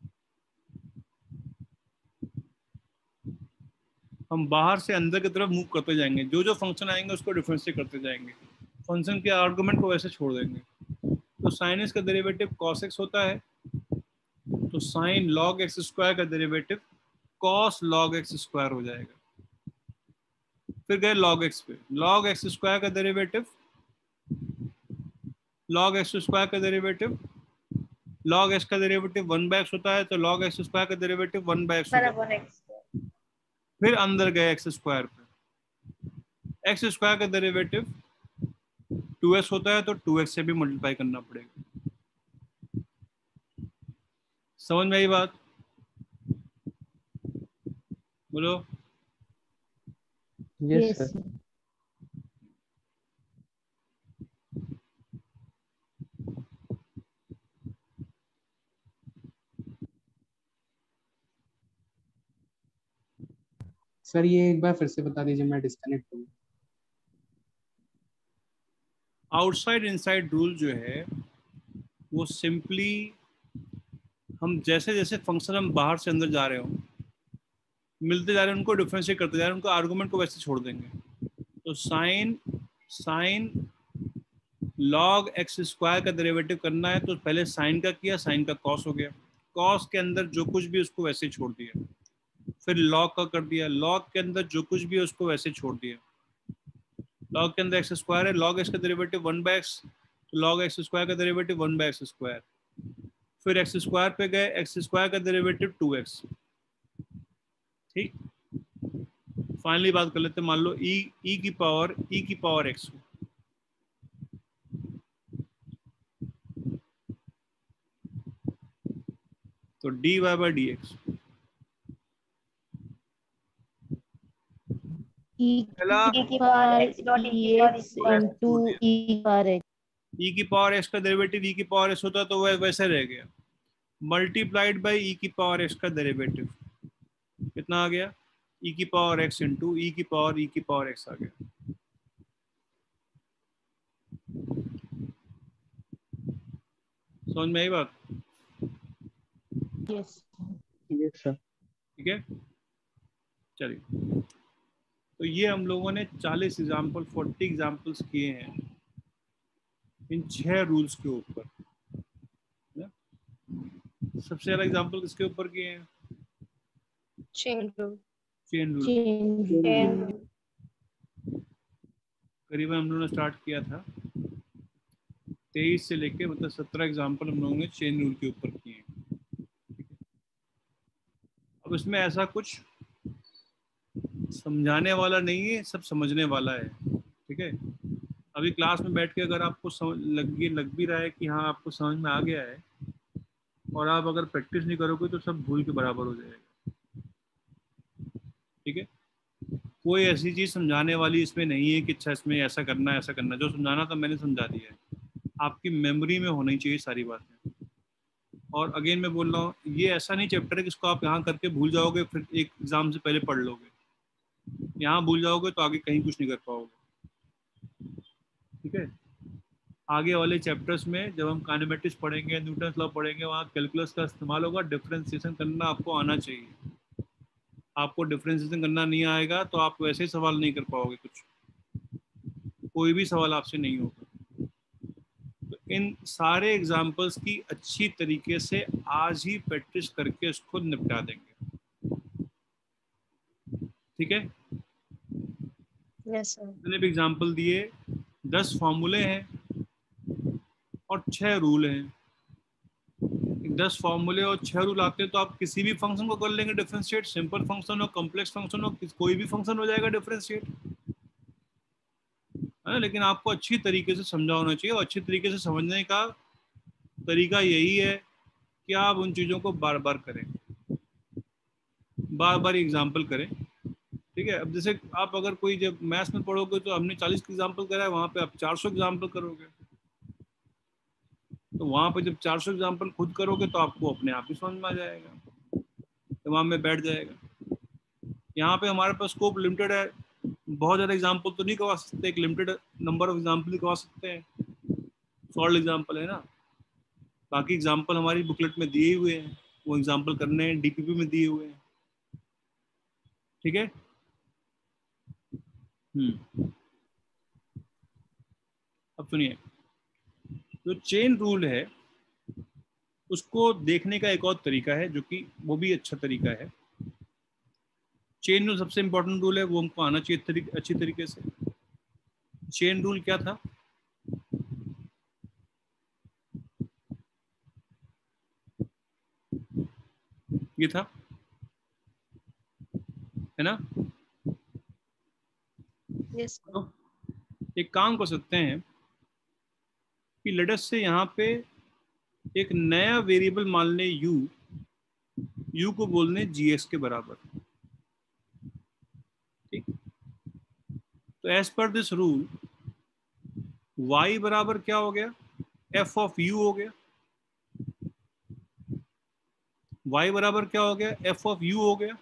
[SPEAKER 3] हम बाहर से अंदर की तरफ मूव करते जाएंगे, जो जो फंक्शन आएंगे उसको डिफरेंशिएट करते जाएंगे, फंक्शन के आर्गुमेंट को वैसे छोड़ देंगे। तो साइन एक्स का डेरिवेटिव कॉस एक्स होता है, तो साइन लॉग एक्स स्क्वायर का derivative cos log x square हो जाएगा। फिर गए लॉग एक्स पे, लॉग एक्स स्क्वायर का डेरिवेटिव, लॉग एक्स स्क्वायर का डेरिवेटिव, लॉग एक्स का डेरिवेटिव 1/x होता है, तो लॉग एक्स स्क्वायर का डेरिवेटिव 1/x होता है।
[SPEAKER 1] बराबर एक्स।
[SPEAKER 3] फिर अंदर गए एक्स स्क्वायर पे, एक्स स्क्वायर का डेरिवेटिव 2x होता है, तो 2x से भी मल्टीप्लाई करना पड़ेगा। समझ में आई बात? बोलो।
[SPEAKER 2] Yes
[SPEAKER 6] yes
[SPEAKER 2] sir.
[SPEAKER 8] सर ये एक बार फिर से बता दीजिए, मैं डिस्कनेक्ट हूँ।
[SPEAKER 3] आउटसाइड इनसाइड रूल जो है वो सिंपली हम जैसे जैसे फंक्शन हम बाहर से अंदर जा रहे हो, मिलते जा रहे हैं, उनको डिफरेंशिएट करते जा रहे हैं, उनको आर्गुमेंट को वैसे छोड़ देंगे। तो साइन लॉग एक्स स्क्वायर का डेरिवेटिव करना है, तो पहले साइन का किया, साइन का कॉस हो गया, कॉस के अंदर जो कुछ भी उसको वैसे छोड़ दिया। फिर लॉग का कर दिया, लॉग के अंदर जो कुछ भी है उसको वैसे छोड़ दिया। लॉग के अंदर एक्स स्क्वायर है, लॉग एक्स का डेरिवेटिव 1/x, तो लॉग एक्स स्क्वायर का डेरिवेटिव 1/x स्क्वायर। फिर एक्स स्क्वायर पे गए, एक्स स्क्वायर का डेरिवेटिव 2x। ठीक, फाइनली बात कर लेते हैं। मान लो e की पावर x, तो dy by D x,
[SPEAKER 6] e
[SPEAKER 3] पहला
[SPEAKER 6] की power dx into e power x।
[SPEAKER 3] e की पावर x का डेरिवेटिव e की पावर x होता तो वह वैसे रह गया, मल्टीप्लाइड बाई e की पावर x का डेरिवेटिव कितना आ गया, e की पावर x इंटू e की पावर x आ गया। समझ में आई बात?
[SPEAKER 6] Yes
[SPEAKER 2] yes sir.
[SPEAKER 3] ठीक है, चलिए। तो ये हम लोगों ने 40 एग्जाम्पल्स किए हैं इन 6 रूल्स के ऊपर। सबसे ज्यादा एग्जाम्पल किसके ऊपर किए हैं?
[SPEAKER 4] Chain rule.
[SPEAKER 3] Chain rule.
[SPEAKER 6] Chain.
[SPEAKER 3] करीबन हम लोगों ने स्टार्ट किया था 23 से लेके मतलब 17 एग्जाम्पल हम लोगों ने चेन रूल के ऊपर किए हैं। अब इसमें ऐसा कुछ समझाने वाला नहीं है, सब समझने वाला है। ठीक है, अभी क्लास में बैठ के अगर आपको लग भी रहा है कि हाँ आपको समझ में आ गया है, और आप अगर प्रैक्टिस नहीं करोगे तो सब भूल के बराबर हो जाएगा। ठीक है, कोई ऐसी चीज समझाने वाली इसमें नहीं है कि अच्छा इसमें ऐसा करना है ऐसा करना, जो समझाना था मैंने समझा दिया है, आपकी मेमोरी में होनी चाहिए सारी बातें। और अगेन मैं बोल रहा हूँ, ये ऐसा नहीं चैप्टर है कि इसको आप यहाँ करके भूल जाओगे फिर एक एग्जाम से पहले पढ़ लोगे, यहाँ भूल जाओगे तो आगे कहीं कुछ नहीं कर पाओगे। ठीक है, आगे वाले चैप्टर्स में जब हम काइनेमेटिक्स पढ़ेंगे, न्यूटन्स लॉ पढ़ेंगे, वहाँ कैलकुलस का इस्तेमाल होगा। डिफरेंशिएशन करना आपको आना चाहिए। आपको डिफरेंशिएशन करना नहीं आएगा तो आप वैसे ही सवाल नहीं कर पाओगे, कुछ कोई भी सवाल आपसे नहीं होगा। तो इन सारे एग्जाम्पल्स की अच्छी तरीके से आज ही प्रैक्टिस करके इसको निपटा देंगे। ठीक है,
[SPEAKER 4] यस सर।
[SPEAKER 3] मैंने भी एग्जाम्पल दिए, 10 फॉर्मूले हैं और 6 रूल हैं। 10 फॉर्मूले और 6 रूल आते हैं तो आप किसी भी फंक्शन को कर लेंगे डिफरेंशिएट। सिंपल फंक्शन हो, कॉम्प्लेक्स फंक्शन हो, कोई भी फंक्शन हो जाएगा डिफरेंशिएट। है ना, लेकिन आपको अच्छी तरीके से समझा होना चाहिए, और अच्छी तरीके से समझने का तरीका यही है कि आप उन चीज़ों को बार बार करें, बार बार एग्जाम्पल करें। ठीक है, अब जैसे आप अगर कोई जब मैथ्स में पढ़ोगे तो हमने 40 एग्जाम्पल करा है, वहाँ पे आप 400 एग्जाम्पल करोगे, तो वहाँ पे जब 400 एग्जाम्पल खुद करोगे तो आपको अपने आप ही समझ में आ जाएगा, दिमाग में बैठ जाएगा। यहाँ पे हमारे पास स्कोप लिमिटेड है, बहुत ज़्यादा एग्जाम्पल तो नहीं करवा सकते, एक लिमिटेड नंबर ऑफ एग्जाम्पल ही करवा सकते हैं, सॉल्व एग्जाम्पल है ना। बाकी एग्जाम्पल हमारी बुकलेट में दिए हुए हैं, वो एग्जाम्पल करने हैं, डीपीपी में दिए हुए हैं। ठीक है। अब सुनिए, जो चेन रूल है उसको देखने का एक और तरीका है, जो कि वो भी अच्छा तरीका है। चेन रूल सबसे इंपॉर्टेंट रूल है, वो हमको आना चाहिए अच्छी तरीके से। चेन रूल क्या था? ये था, है ना।
[SPEAKER 4] Yes, sir.
[SPEAKER 3] तो एक काम कर सकते हैं कि लेट अस से यहाँ पे एक नया वेरिएबल मान लें u को बोलने gx के बराबर। ठीक, तो as per this rule y बराबर क्या हो गया? f ऑफ u हो गया। y बराबर क्या हो गया? f ऑफ u हो गया।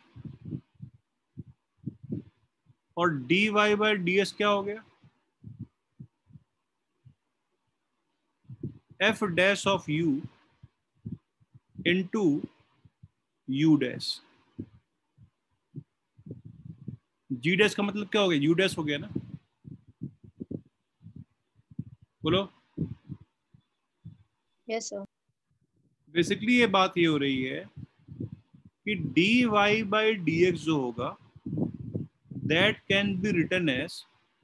[SPEAKER 3] और dy बाई ds क्या हो गया? f dash of u into u dash. g dash का मतलब क्या हो गया? u डैश हो गया ना, बोलो।
[SPEAKER 4] Yes, sir.
[SPEAKER 3] बेसिकली ये बात ये हो रही है कि dy बाई dx जो होगा that can be written as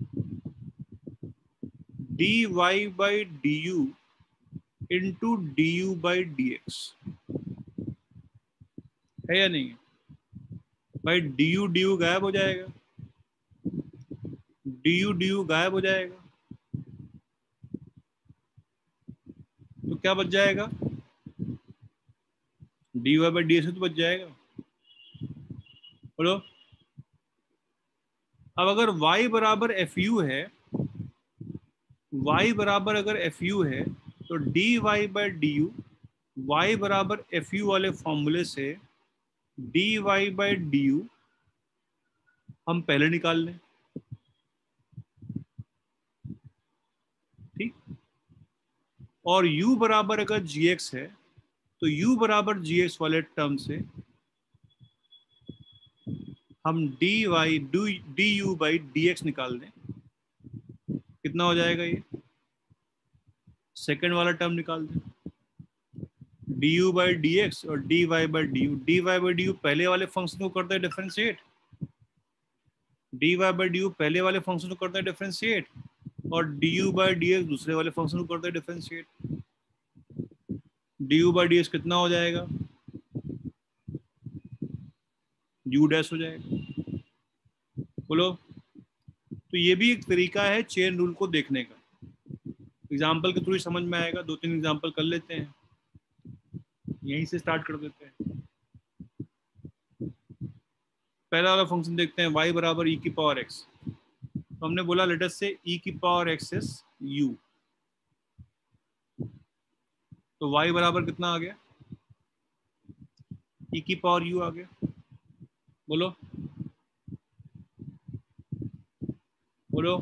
[SPEAKER 3] dy by du into du by dx, है या नहीं? भाई du गायब हो जाएगा, du गायब हो जाएगा, तो क्या बच जाएगा? dy by dx तो बच जाएगा, बोलो। अब अगर y बराबर fu है, y बराबर अगर fu है तो dy by du y बराबर fu वाले फॉर्मूले से dy by du हम पहले निकाल लें। ठीक, और u बराबर अगर gx है तो u बराबर gx वाले टर्म से हम du by dx निकाल दें। कितना हो जाएगा? ये सेकंड वाला टर्म निकाल दें, du by dx और dy by du पहले वाले फंक्शन को करता है डिफरेंशिएट, dy by du पहले वाले फंक्शन को करता है डिफरेंशिएट, और du by dx दूसरे वाले फंक्शन को करता है डिफरेंशिएट। du by dx कितना हो जाएगा? u डैश हो जाएगा, बोलो। तो ये भी एक तरीका है चेन रूल को देखने का, एग्जाम्पल के थ्रू ही समझ में आएगा। 2-3 एग्जाम्पल कर लेते हैं, यहीं से स्टार्ट कर देते हैं। पहला वाला फंक्शन देखते हैं, y बराबर e की पावर x। तो हमने बोला लेट अस से e की पावर x इज u, तो y बराबर कितना आ गया? e की पावर u आ गया, बोलो बोलो।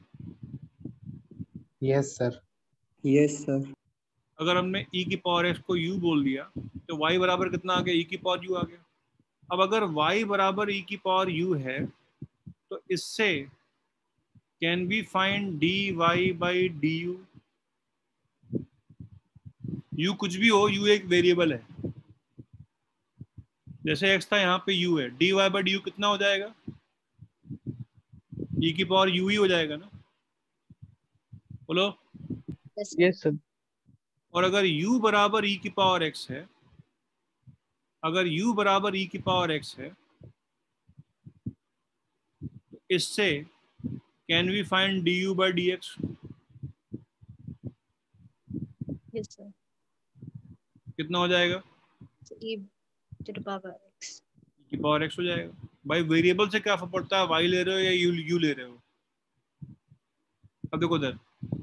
[SPEAKER 8] Yes sir.
[SPEAKER 7] Yes sir.
[SPEAKER 3] अगर हमने e की पावर x को u बोल दिया तो y बराबर कितना आ गया? e की पावर u आ गया। अब अगर y बराबर e की पावर u है तो इससे can we find dy by du। u कुछ भी हो, u एक वेरिएबल है, जैसे x था यहाँ पे u है, dy बाई du कितना हो जाएगा? e की पावर u ही हो जाएगा ना, बोलो।
[SPEAKER 4] Yes, sir.
[SPEAKER 2] Yes sir.
[SPEAKER 3] और अगर u बराबर e की पावर x है, अगर u बराबर e की पावर x है तो इससे can we find du by dx?
[SPEAKER 4] Yes, sir.
[SPEAKER 3] कितना हो जाएगा?
[SPEAKER 4] So e to the power x.
[SPEAKER 3] की पावर x हो जाएगा। भाई वेरिएबल से क्या फर्क पड़ता है, y ले रहे हो या u ले रहे हो? अब देखो इधर,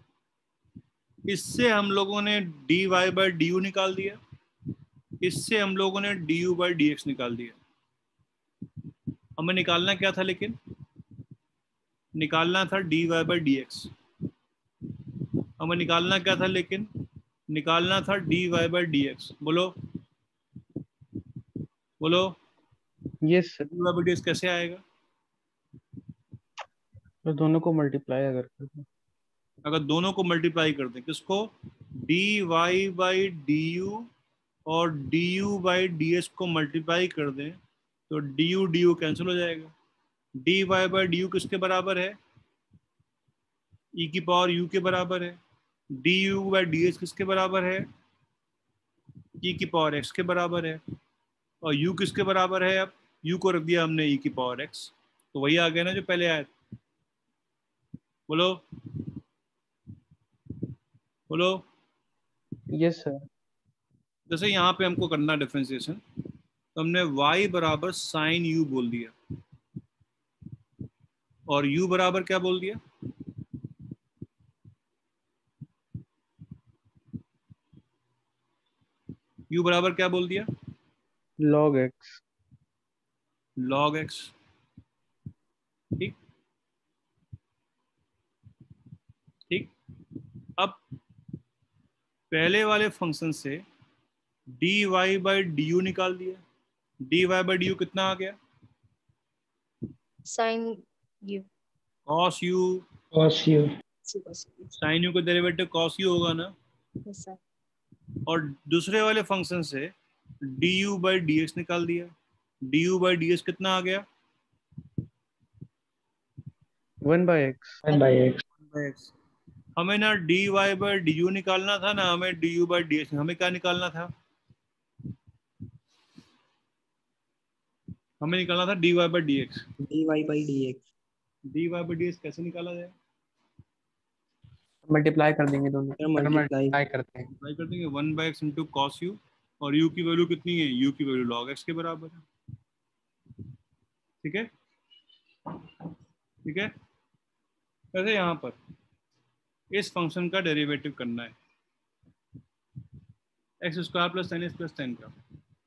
[SPEAKER 3] इससे हम लोगों ने dy by du निकाल दिया, इससे हम लोगों ने du by dx निकाल दिया। हमें निकालना क्या था, लेकिन निकालना था dy by dx। हमें निकालना क्या था, लेकिन निकालना था dy by dx। बोलो बोलो,
[SPEAKER 2] yes sir.
[SPEAKER 3] dy by dx कैसे आएगा?
[SPEAKER 2] तो दोनों को मल्टीप्लाई अगर कर दें,
[SPEAKER 3] अगर दोनों को मल्टीप्लाई कर दें, किसको? dy by du और du by ds को मल्टीप्लाई कर दें तो du कैंसिल हो जाएगा। dy by du किसके बराबर है? e की पावर u के बराबर है। du by ds किसके बराबर है? e की पावर x के बराबर है। और u किसके बराबर है? अब u को रख दिया हमने e की पावर x, तो वही आ गया ना जो पहले आया। बोलो बोलो।
[SPEAKER 2] Yes sir.
[SPEAKER 3] जैसे यहाँ पे हमको करना डिफरेंशिएशन, तो हमने y बराबर साइन u बोल दिया और u बराबर क्या बोल दिया? u बराबर क्या बोल दिया?
[SPEAKER 2] log x।
[SPEAKER 3] log x। ठीक ठीक। अब पहले वाले फंक्शन से dy by du निकाल दिया, dy by du कितना आ गया?
[SPEAKER 4] Sin u.
[SPEAKER 3] cos u।
[SPEAKER 8] cos u
[SPEAKER 3] sin u का डेरिवेटिव cos u होगा ना।
[SPEAKER 4] Yes, sir.
[SPEAKER 3] और दूसरे वाले फंक्शन से du by dx निकाल दिया, du by ds कितना आ गया?
[SPEAKER 2] 1/x।
[SPEAKER 3] 1/x। हमें ना dy by du निकालना था ना हमें du by ds, हमें क्या निकालना था? हमें निकालना था dy by dx।
[SPEAKER 7] dy by dx।
[SPEAKER 3] dy by ds कैसे निकाला जाए?
[SPEAKER 8] मल्टीप्लाई कर देंगे दोनों,
[SPEAKER 7] मल्टीप्लाई
[SPEAKER 8] मल्टीप्लाई करते हैं।
[SPEAKER 3] ट्राई कर देंगे 1/x इंटू कॉस यू, और u की वैल्यू कितनी है? u की वैल्यू log x के बराबर है। ठीक है ठीक है। वैसे यहाँ पर इस फंक्शन का डेरिवेटिव करना है, x square plus 10x plus 10 का।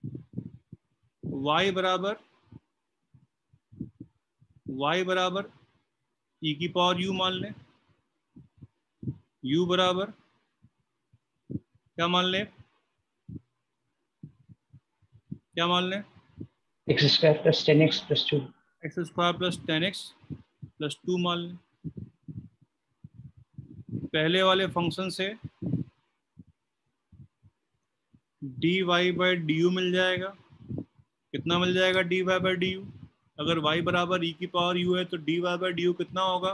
[SPEAKER 3] y बराबर e की पावर u मान लें, u बराबर क्या मान लें? क्या मान लें?
[SPEAKER 8] x square plus 10x plus 2।
[SPEAKER 3] X square plus 10x plus 2 मान लें। पहले वाले फंक्शन से dy by du मिल जाएगा। कितना मिल जाएगा dy by du? अगर y बराबर e की पावर u है तो dy by du कितना होगा?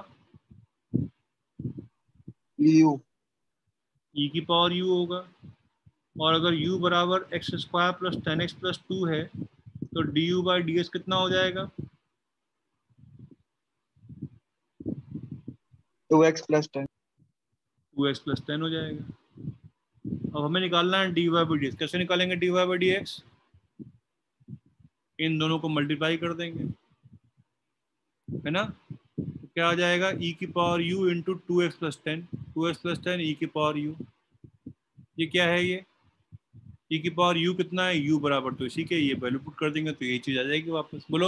[SPEAKER 7] u
[SPEAKER 3] e की पावर u होगा। और अगर u बराबर x square plus 10x plus 2 है तो du by ds कितना हो जाएगा?
[SPEAKER 7] 2x plus 10।
[SPEAKER 3] 2x प्लस 10 हो जाएगा। अब हमें निकालना है dy by dx। कैसे निकालेंगे dy by dx? इन दोनों को मल्टीप्लाई कर देंगे, है ना। तो क्या आ जाएगा? e की power u into 2x plus 10, 2x plus 10 e की पावर u। ये क्या है? ये e की पावर u कितना है? u बराबर तो इसी के, ये वैल्यू पुट कर देंगे तो यही चीज आ जाएगी वापस। बोलो,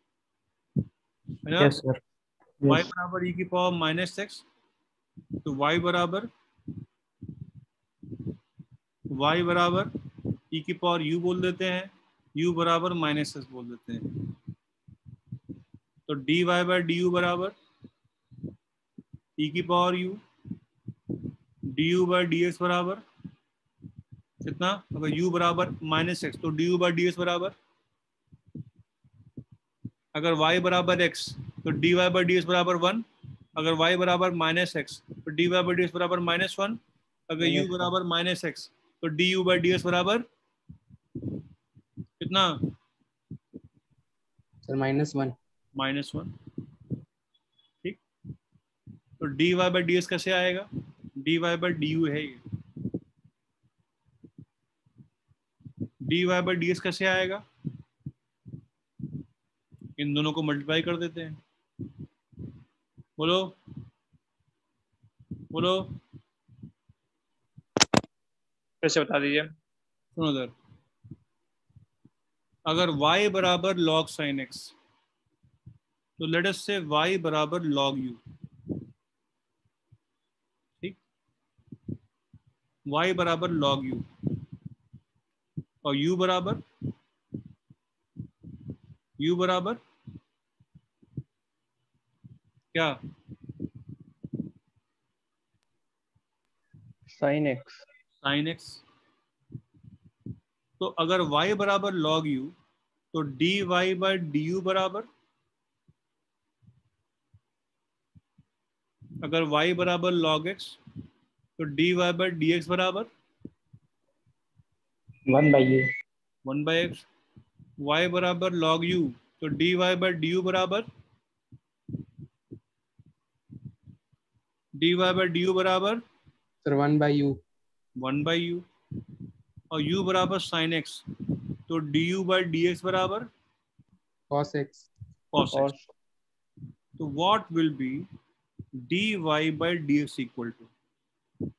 [SPEAKER 3] है ना।
[SPEAKER 2] Yes sir.
[SPEAKER 3] y बराबर e की पावर माइनस एक्स, तो y बराबर e की पावर u बोल देते हैं, u बराबर माइनस एक्स बोल देते हैं। तो dy by du बराबर e की power u, du by dx बराबर कितना? अगर u बराबर माइनस एक्स तो du by ds बराबर, अगर y बराबर x तो dy by ds बराबर 1, अगर y बराबर माइनस एक्स तो dy by ds बराबर माइनस 1, अगर u बराबर माइनस एक्स तो du by ds बराबर कितना?
[SPEAKER 8] सर -1।
[SPEAKER 3] -1। ठीक। तो D Y by D S कैसे आएगा? D Y by d u है ये, d Y by D S कैसे आएगा? इन दोनों को मल्टीप्लाई कर देते हैं। बोलो बोलो,
[SPEAKER 9] फिर से बता दीजिए।
[SPEAKER 3] सुनो इधर, अगर y बराबर log sin x, तो लेट अस से y बराबर log u, ठीक, y बराबर log u और u बराबर क्या?
[SPEAKER 2] sin x।
[SPEAKER 3] sin x। तो अगर y बराबर log u, तो dy बाई du बराबर, अगर y बराबर log x, तो dy बाई dx बराबर
[SPEAKER 7] 1/u
[SPEAKER 3] 1/x। y बराबर log u, तो dy बाई du बराबर dy बाई du बराबर
[SPEAKER 8] सर 1/u
[SPEAKER 3] 1/u और u बराबर sin x, तो du बाई dx बराबर
[SPEAKER 8] cos x
[SPEAKER 3] cos x। तो what will be dy by dx equal to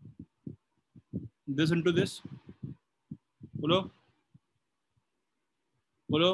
[SPEAKER 3] this into this? बोलो बोलो,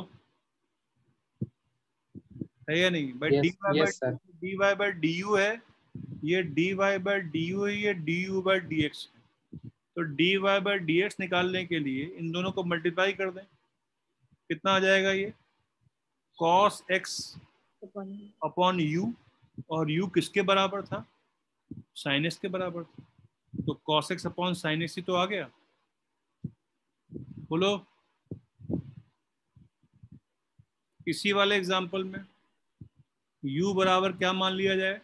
[SPEAKER 3] है या नहीं भाई? dy by du है, ये dy by du है, ये du by dx है। तो dy by dx निकालने के लिए इन दोनों को मल्टीप्लाई कर दें, कितना आ जाएगा ये? cos x अपॉन u, और u किसके बराबर था? sin x के बराबर था। तो cos x upon sin x ही तो आ गया। बोलो, इसी वाले एग्जाम्पल में u बराबर क्या मान लिया जाए?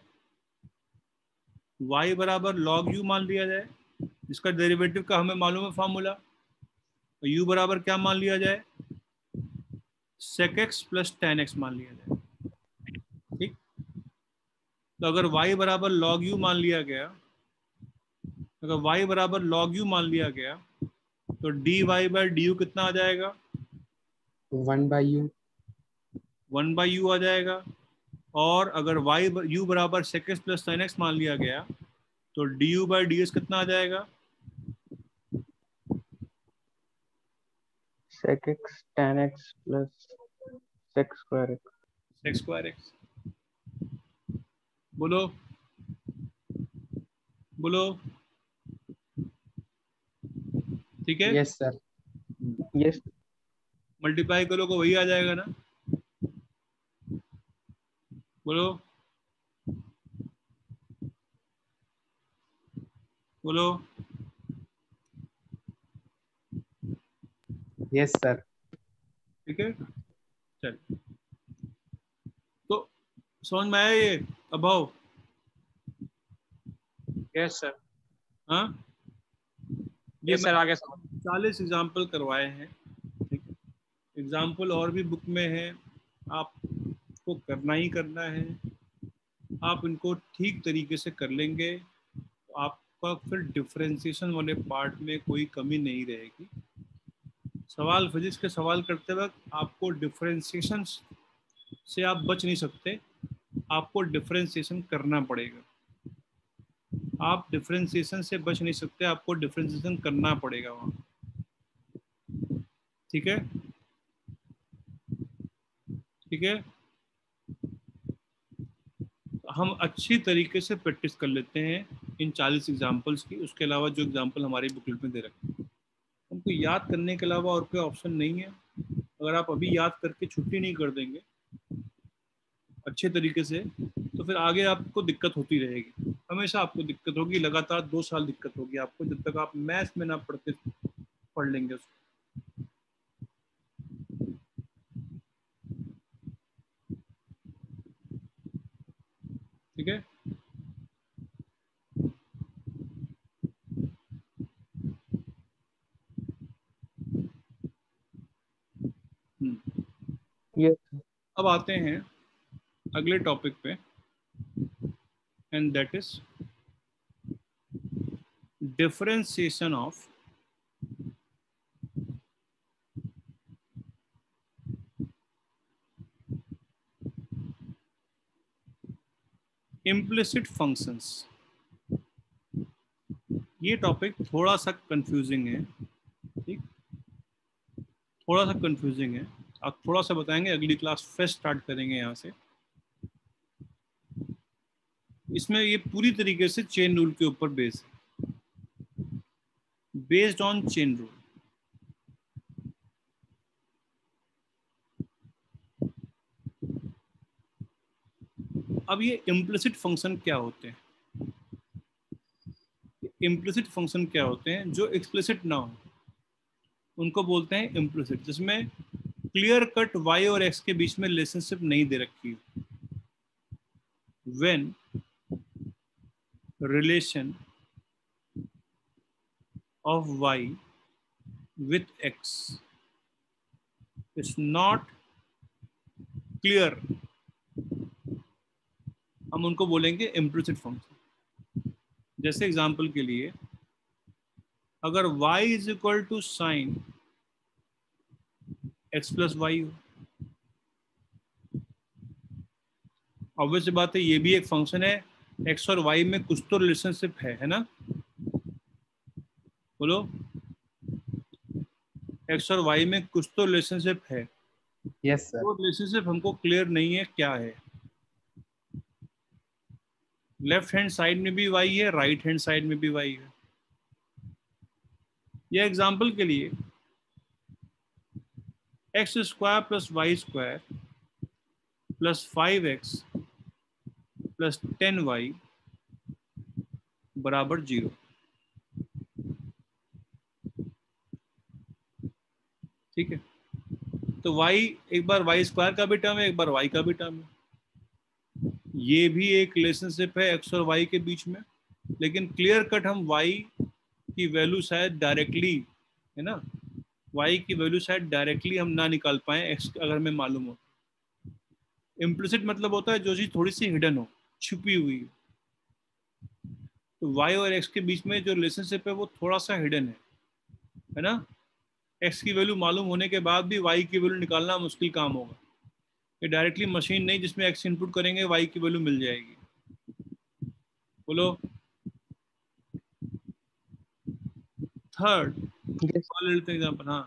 [SPEAKER 3] y बराबर log u मान लिया जाए, जिसका डेरिवेटिव का हमें मालूम है फॉर्मूला। u बराबर क्या मान लिया जाए? sec x plus tan x मान लिया जाए, ठीक। तो अगर y बराबर log u मान लिया गया, अगर y बराबर log u मान लिया गया, तो dy बाई du कितना आ जाएगा?
[SPEAKER 8] 1/u
[SPEAKER 3] 1/u आ जाएगा। और अगर u बराबर sec x plus sin x मान लिया गया, तो du बाई ds कितना आ जाएगा?
[SPEAKER 2] sec x tan x plus sec square x।
[SPEAKER 3] sec square x। बोलो बोलो, ठीक है।
[SPEAKER 8] Yes sir
[SPEAKER 2] yes.
[SPEAKER 3] मल्टीप्लाई करो को वही आ जाएगा ना? बोलो बोलो,
[SPEAKER 8] यस सर
[SPEAKER 3] ठीक है। चल, तो समझ में आया ये अभाव?
[SPEAKER 9] Yes sir.
[SPEAKER 3] हाँ, ये
[SPEAKER 9] यस सर, आगे समझ।
[SPEAKER 3] 40 एग्जाम्पल करवाए हैं, ठीक। एग्जाम्पल और भी बुक में है, आपको करना ही करना है। आप इनको ठीक तरीके से कर लेंगे तो आपका फिर डिफरेंशिएशन वाले पार्ट में कोई कमी नहीं रहेगी। सवाल फिजिक्स के सवाल करते वक्त आपको डिफरेंशिएशन से आप बच नहीं सकते, आपको डिफरेंशिएशन करना पड़ेगा। आप डिफरेंशिएशन से बच नहीं सकते, आपको डिफरेंशिएशन करना पड़ेगा वहाँ, ठीक है। ठीक है, हम अच्छी तरीके से प्रैक्टिस कर लेते हैं इन 40 एग्जाम्पल्स की। उसके अलावा जो एग्जाम्पल हमारे बुकलेट में दे रखे हैं, हमको याद करने के अलावा और कोई ऑप्शन नहीं है। अगर आप अभी याद करके छुट्टी नहीं कर देंगे अच्छे तरीके से, तो फिर आगे आपको दिक्कत होती रहेगी, हमेशा आपको दिक्कत होगी। लगातार 2 साल दिक्कत होगी आपको, जब तक आप मैथ्स में ना पढ़ लेंगे उसको। ठीक है,
[SPEAKER 2] यस।
[SPEAKER 3] अब आते हैं अगले टॉपिक पे। and that is differentiation of implicit functions. ये टॉपिक थोड़ा सा कंफ्यूजिंग है, ठीक, थोड़ा सा कंफ्यूजिंग है। आप थोड़ा सा बताएंगे, अगली क्लास फिर स्टार्ट करेंगे यहाँ से। इसमें ये पूरी तरीके से चेन रूल के ऊपर बेस्ड है, बेस्ड ऑन चेन रूल। अब ये इम्प्लिसिट फंक्शन क्या होते हैं? इम्प्लिसिट फंक्शन क्या होते हैं? जो एक्सप्लिसिट ना हो उनको बोलते हैं इम्प्लिसिट, जिसमें क्लियर कट y और x के बीच में रिलेशनशिप नहीं दे रखी। When relation of y with x is not clear, हम उनको बोलेंगे इम्प्लिसिट फंक्शन। जैसे एग्जांपल के लिए, अगर y is equal to sine x plus y हो, ऑब्वियस बात है ये भी एक फंक्शन है, x और y में कुछ तो रिलेशनशिप है ना? बोलो, x और y में कुछ तो रिलेशनशिप है।
[SPEAKER 8] Yes sir.
[SPEAKER 3] वो रिलेशनशिप हमको क्लियर नहीं है क्या है। लेफ्ट हैंड साइड में भी y है, राइट हैंड साइड में भी y है। ये एग्जांपल के लिए x square plus y square plus 5x plus 10y बराबर 0। ठीक है, तो y एक बार वाई स्क्वायर का भी टर्म है, एक बार y का भी टर्म है। ये भी एक रिलेशनशिप है x और y के बीच में, लेकिन क्लियर कट हम y की वैल्यू शायद डायरेक्टली, है ना, y की वैल्यू शायद डायरेक्टली हम ना निकाल पाए x अगर हमें मालूम हो। इम्प्लिसिट मतलब होता है जो चीज थोड़ी सी हिडन हो, छुपी हुई हो। तो y और x के बीच में जो रिलेशनशिप है वो थोड़ा सा हिडन है ना? x की वैल्यू मालूम होने के बाद भी y की वैल्यू निकालना मुश्किल काम होगा। ये डायरेक्टली मशीन नहीं जिसमें x इनपुट करेंगे y की वैल्यू मिल जाएगी। बोलो थर्ड एग्जाम्पल। हाँ,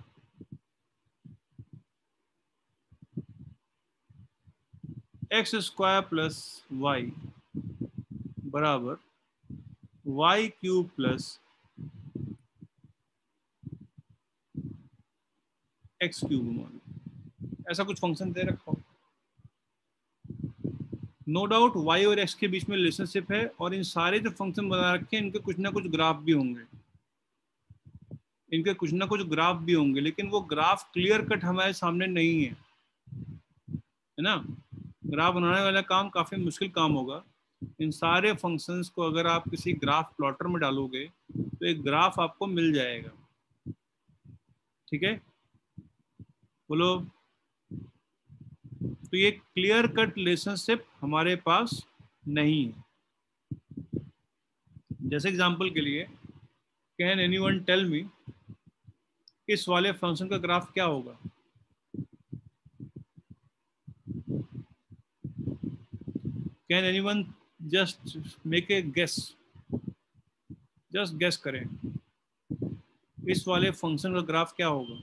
[SPEAKER 3] एक्स स्क्वायर प्लस वाई बराबर y cube plus x cube, ऐसा कुछ फंक्शन दे रखा हो। नो डाउट y और x के बीच में रिलेशनशिप है, और इन सारे जो फंक्शन बना रखे हैं इनके कुछ ना कुछ ग्राफ भी होंगे, इनके कुछ ना कुछ ग्राफ भी होंगे, लेकिन वो ग्राफ क्लियर कट हमारे सामने नहीं है ना? ग्राफ बनाने वाला काम काफी मुश्किल काम होगा। इन सारे फंक्शंस को अगर आप किसी ग्राफ प्लॉटर में डालोगे तो एक ग्राफ आपको मिल जाएगा। ठीक है, बोलो। तो ये क्लियर कट रिलेशनशिप हमारे पास नहीं है। जैसे एग्जांपल के लिए, कैन एनीवन टेल मी इस वाले फंक्शन का ग्राफ क्या होगा? Can anyone just make a guess, just guess करें इस वाले फंक्शन का ग्राफ क्या होगा?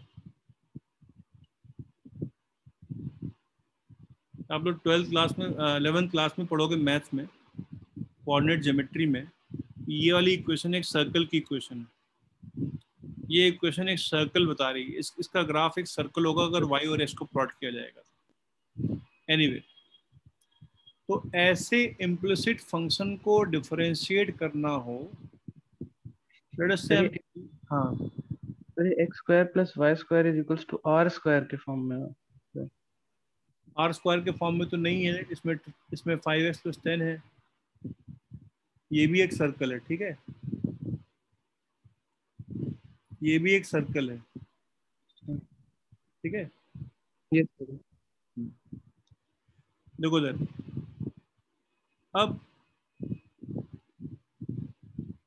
[SPEAKER 3] आप लोग 12th क्लास में 11th क्लास में पढ़ोगे मैथ्स में, कोऑर्डिनेट ज्योमेट्री में, ये वाली इक्वेशन एक सर्कल की इक्वेशन है। ये इक्वेशन एक सर्कल बता रही है, इसका ग्राफ एक सर्कल होगा अगर y और x को प्लॉट किया जाएगा। एनीवे, तो ऐसे इम्प्लिसिट फंक्शन को डिफरेंशिएट करना हो, लेट अस से, हाँ,
[SPEAKER 2] x square plus y square is equals to r square के फॉर्म में।
[SPEAKER 3] आर स्क्वायर के फॉर्म में तो नहीं है, इसमें 5x प्लस 10 है। ये भी एक सर्कल है, ठीक है, ये भी एक सर्कल है, ठीक है। देखो इधर, अब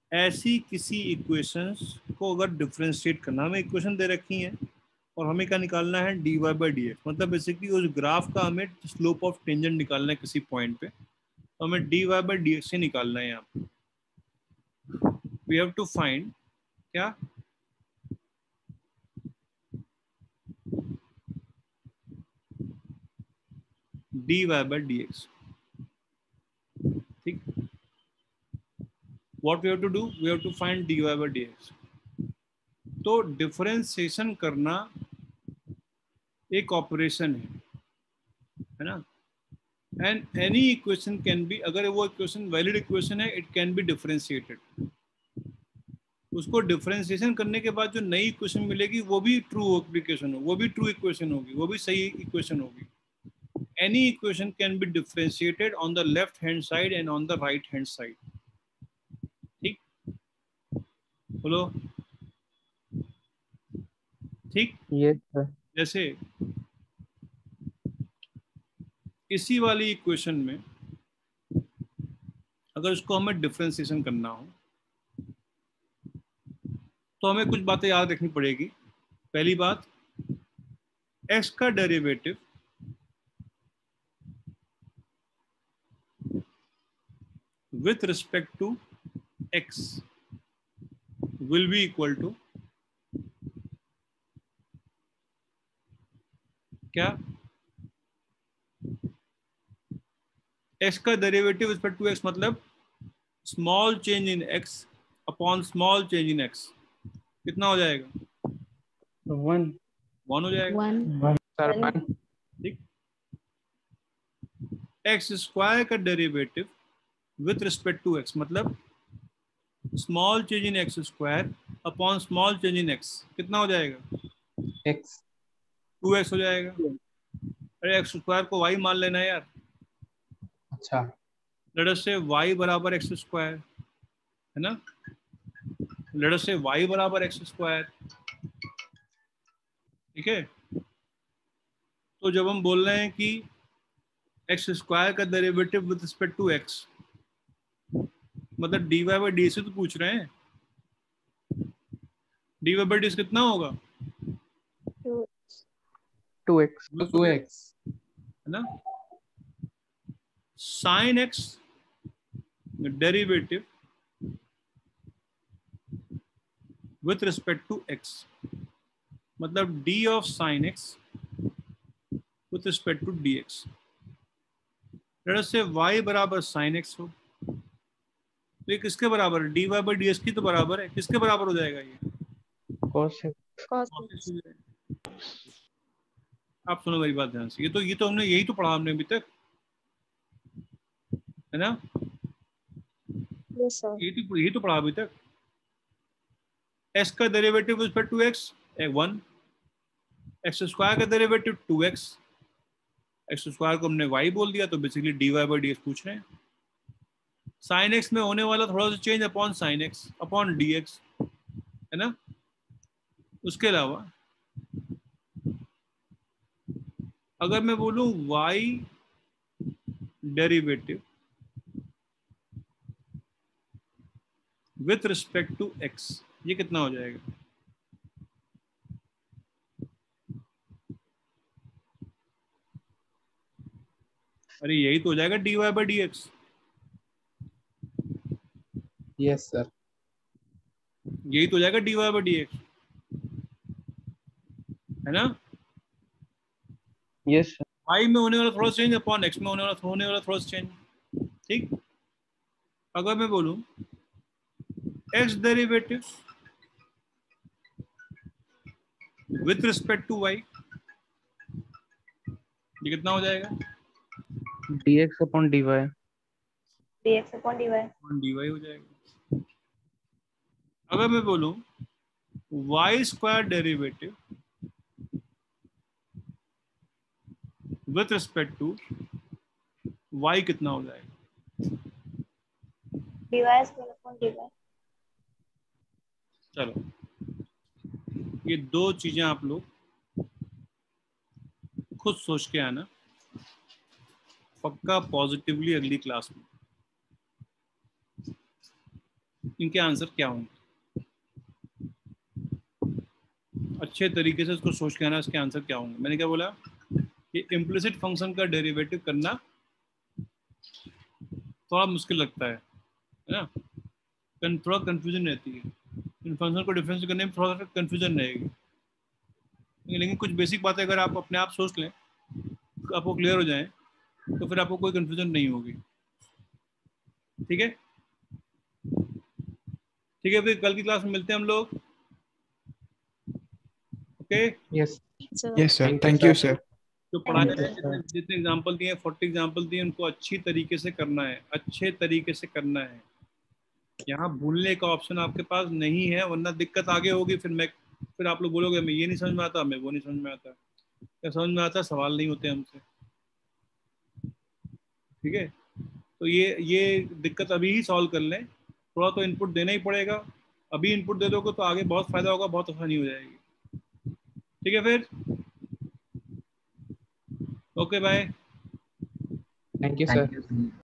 [SPEAKER 3] ऐसी किसी इक्वेशंस को अगर डिफरेंशिएट करना, हमें इक्वेशन दे रखी है और हमें क्या निकालना है, dy बाई डी एक्स, मतलब बेसिकली उस ग्राफ का हमें स्लोप ऑफ टेंजेंट निकालना है किसी पॉइंट पे, तो हमें dy बाई डी एक्स से निकालना है। यहाँ पे वी हैव टू फाइंड क्या, dy बाई डी एक्स। ठीक, what we have to do, we have to find dy by dx। तो डिफरेंशिएशन करना एक ऑपरेशन है ना, and any equation can be, अगर वो इक्वेशन वैलिड इक्वेशन है, इट कैन बी डिफरेंशिएटेड। उसको डिफरेंशिएशन करने के बाद जो नई इक्वेशन मिलेगी वो भी ट्रू इक्वेशन हो, वो भी ट्रू इक्वेशन होगी, वो भी सही इक्वेशन होगी। Any equation can be differentiated on the left hand side and on the right hand side. ठीक, बोलो ठीक।
[SPEAKER 2] Yes sir.
[SPEAKER 3] जैसे इसी वाली इक्वेशन में अगर उसको हमें डिफरेंशिएशन करना हो तो हमें कुछ बातें याद रखनी पड़ेगी। पहली बात, x का derivative with respect to x will be equal to क्या, x का डेरिवेटिव रिस्पेक्ट टू x मतलब small change in x upon small change in x, कितना हो जाएगा, 1 हो जाएगा।
[SPEAKER 6] 1
[SPEAKER 3] ठीक, एक्स स्क्वायर का derivative with respect to x मतलब small change in x square upon small change in x, कितना हो जाएगा,
[SPEAKER 8] x
[SPEAKER 3] 2x हो जाएगा। अरे एक्स स्क्वायर को y मान लेना है यार।
[SPEAKER 8] अच्छा
[SPEAKER 3] लेट अस से y बराबर एक्स स्क्वायर है ना, लेट अस से y बराबर एक्स स्क्वायर। ठीक है, तो जब हम बोल रहे हैं कि एक्स स्क्वायर का derivative with respect to x मतलब dy बाई डी से तो पूछ रहे हैं, dy बाई डी कितना होगा,
[SPEAKER 2] 2x
[SPEAKER 8] 2x
[SPEAKER 3] है ना। Sine x derivative with respect to x मतलब d of sine x with respect to dx। Let us से y बराबर साइन x हो, तो ये किसके बराबर है, dy बाई डी की तो बराबर है, किसके बराबर हो जाएगा ये,
[SPEAKER 2] cos
[SPEAKER 4] cos
[SPEAKER 3] आप सुनो मेरी बात ध्यान से, ये तो हमने यही तो पढ़ा हमने अभी तक, है ना,
[SPEAKER 4] yes sir
[SPEAKER 3] यही तो पढ़ा अभी तक। x का derivative with respect to x 1, x square का डेरिवेटिव 2x, एक्स स्क्वायर को हमने y बोल दिया तो बेसिकली dy बाई डी पूछ रहे हैं। साइन x में होने वाला थोड़ा सा change upon sine x upon dx, है ना। उसके अलावा अगर मैं बोलूं y derivative with respect to x, ये कितना हो जाएगा, अरे यही तो हो जाएगा dy by D x.
[SPEAKER 8] Yes sir
[SPEAKER 3] यही तो हो जाएगा dy बाई डी एक्स, है ना।
[SPEAKER 2] Yes sir.
[SPEAKER 3] y में होने वाला थोड़ा चेंज अपॉन x में होने वाला थोड़ा चेंज। ठीक, अगर मैं बोलूं x derivative with respect to y, ये कितना हो जाएगा,
[SPEAKER 2] dx upon dy
[SPEAKER 1] dx upon dy
[SPEAKER 3] dy हो जाएगा। अगर मैं बोलूं y square derivative with respect to y, कितना हो जाएगा,
[SPEAKER 1] dy square upon dy
[SPEAKER 3] चलो ये दो चीजें आप लोग खुद सोच के आना, पक्का पॉजिटिवली अगली क्लास में। इनके आंसर क्या होंगे? अच्छे तरीके से इसको सोच के आना, इसके आंसर क्या होंगे। मैंने क्या बोला कि इम्प्लिसिट फंक्शन का डेरिवेटिव करना थोड़ा मुश्किल लगता है ना, थोड़ा कंफ्यूजन रहती है इन फंक्शन को डिफरेंशिएट करने में, थोड़ा सा कंफ्यूजन रहेगी। लेकिन कुछ बेसिक बातें अगर आप अपने आप सोच लें, आपको क्लियर हो जाए, तो फिर आपको कोई कंफ्यूजन नहीं होगी। ठीक है, ठीक है, फिर कल की क्लास में मिलते हैं हम लोग। Okay,
[SPEAKER 8] yes
[SPEAKER 5] Yes, sir.
[SPEAKER 8] Thank you,
[SPEAKER 5] Thank you,
[SPEAKER 8] sir.
[SPEAKER 5] sir.
[SPEAKER 3] जो पढ़ाया
[SPEAKER 1] Thank you,
[SPEAKER 3] है, जितने एग्जाम्पल दिए, 40 एग्जाम्पल दिए, उनको अच्छी तरीके से करना है, अच्छे तरीके से करना है। यहाँ भूलने का ऑप्शन आपके पास नहीं है, वरना दिक्कत आगे होगी। फिर आप लोग बोलोगे मैं ये नहीं समझ में आता, मैं वो नहीं समझ में आता। क्या समझ में आता? सवाल नहीं होते हमसे। ठीक है, तो ये दिक्कत अभी ही सॉल्व कर लें। थोड़ा तो इनपुट देना ही पड़ेगा, अभी इनपुट दे दोगे तो आगे बहुत फायदा होगा, बहुत आसानी हो जाएगी। ठीक है, फिर okay bye.
[SPEAKER 8] Thank you sir.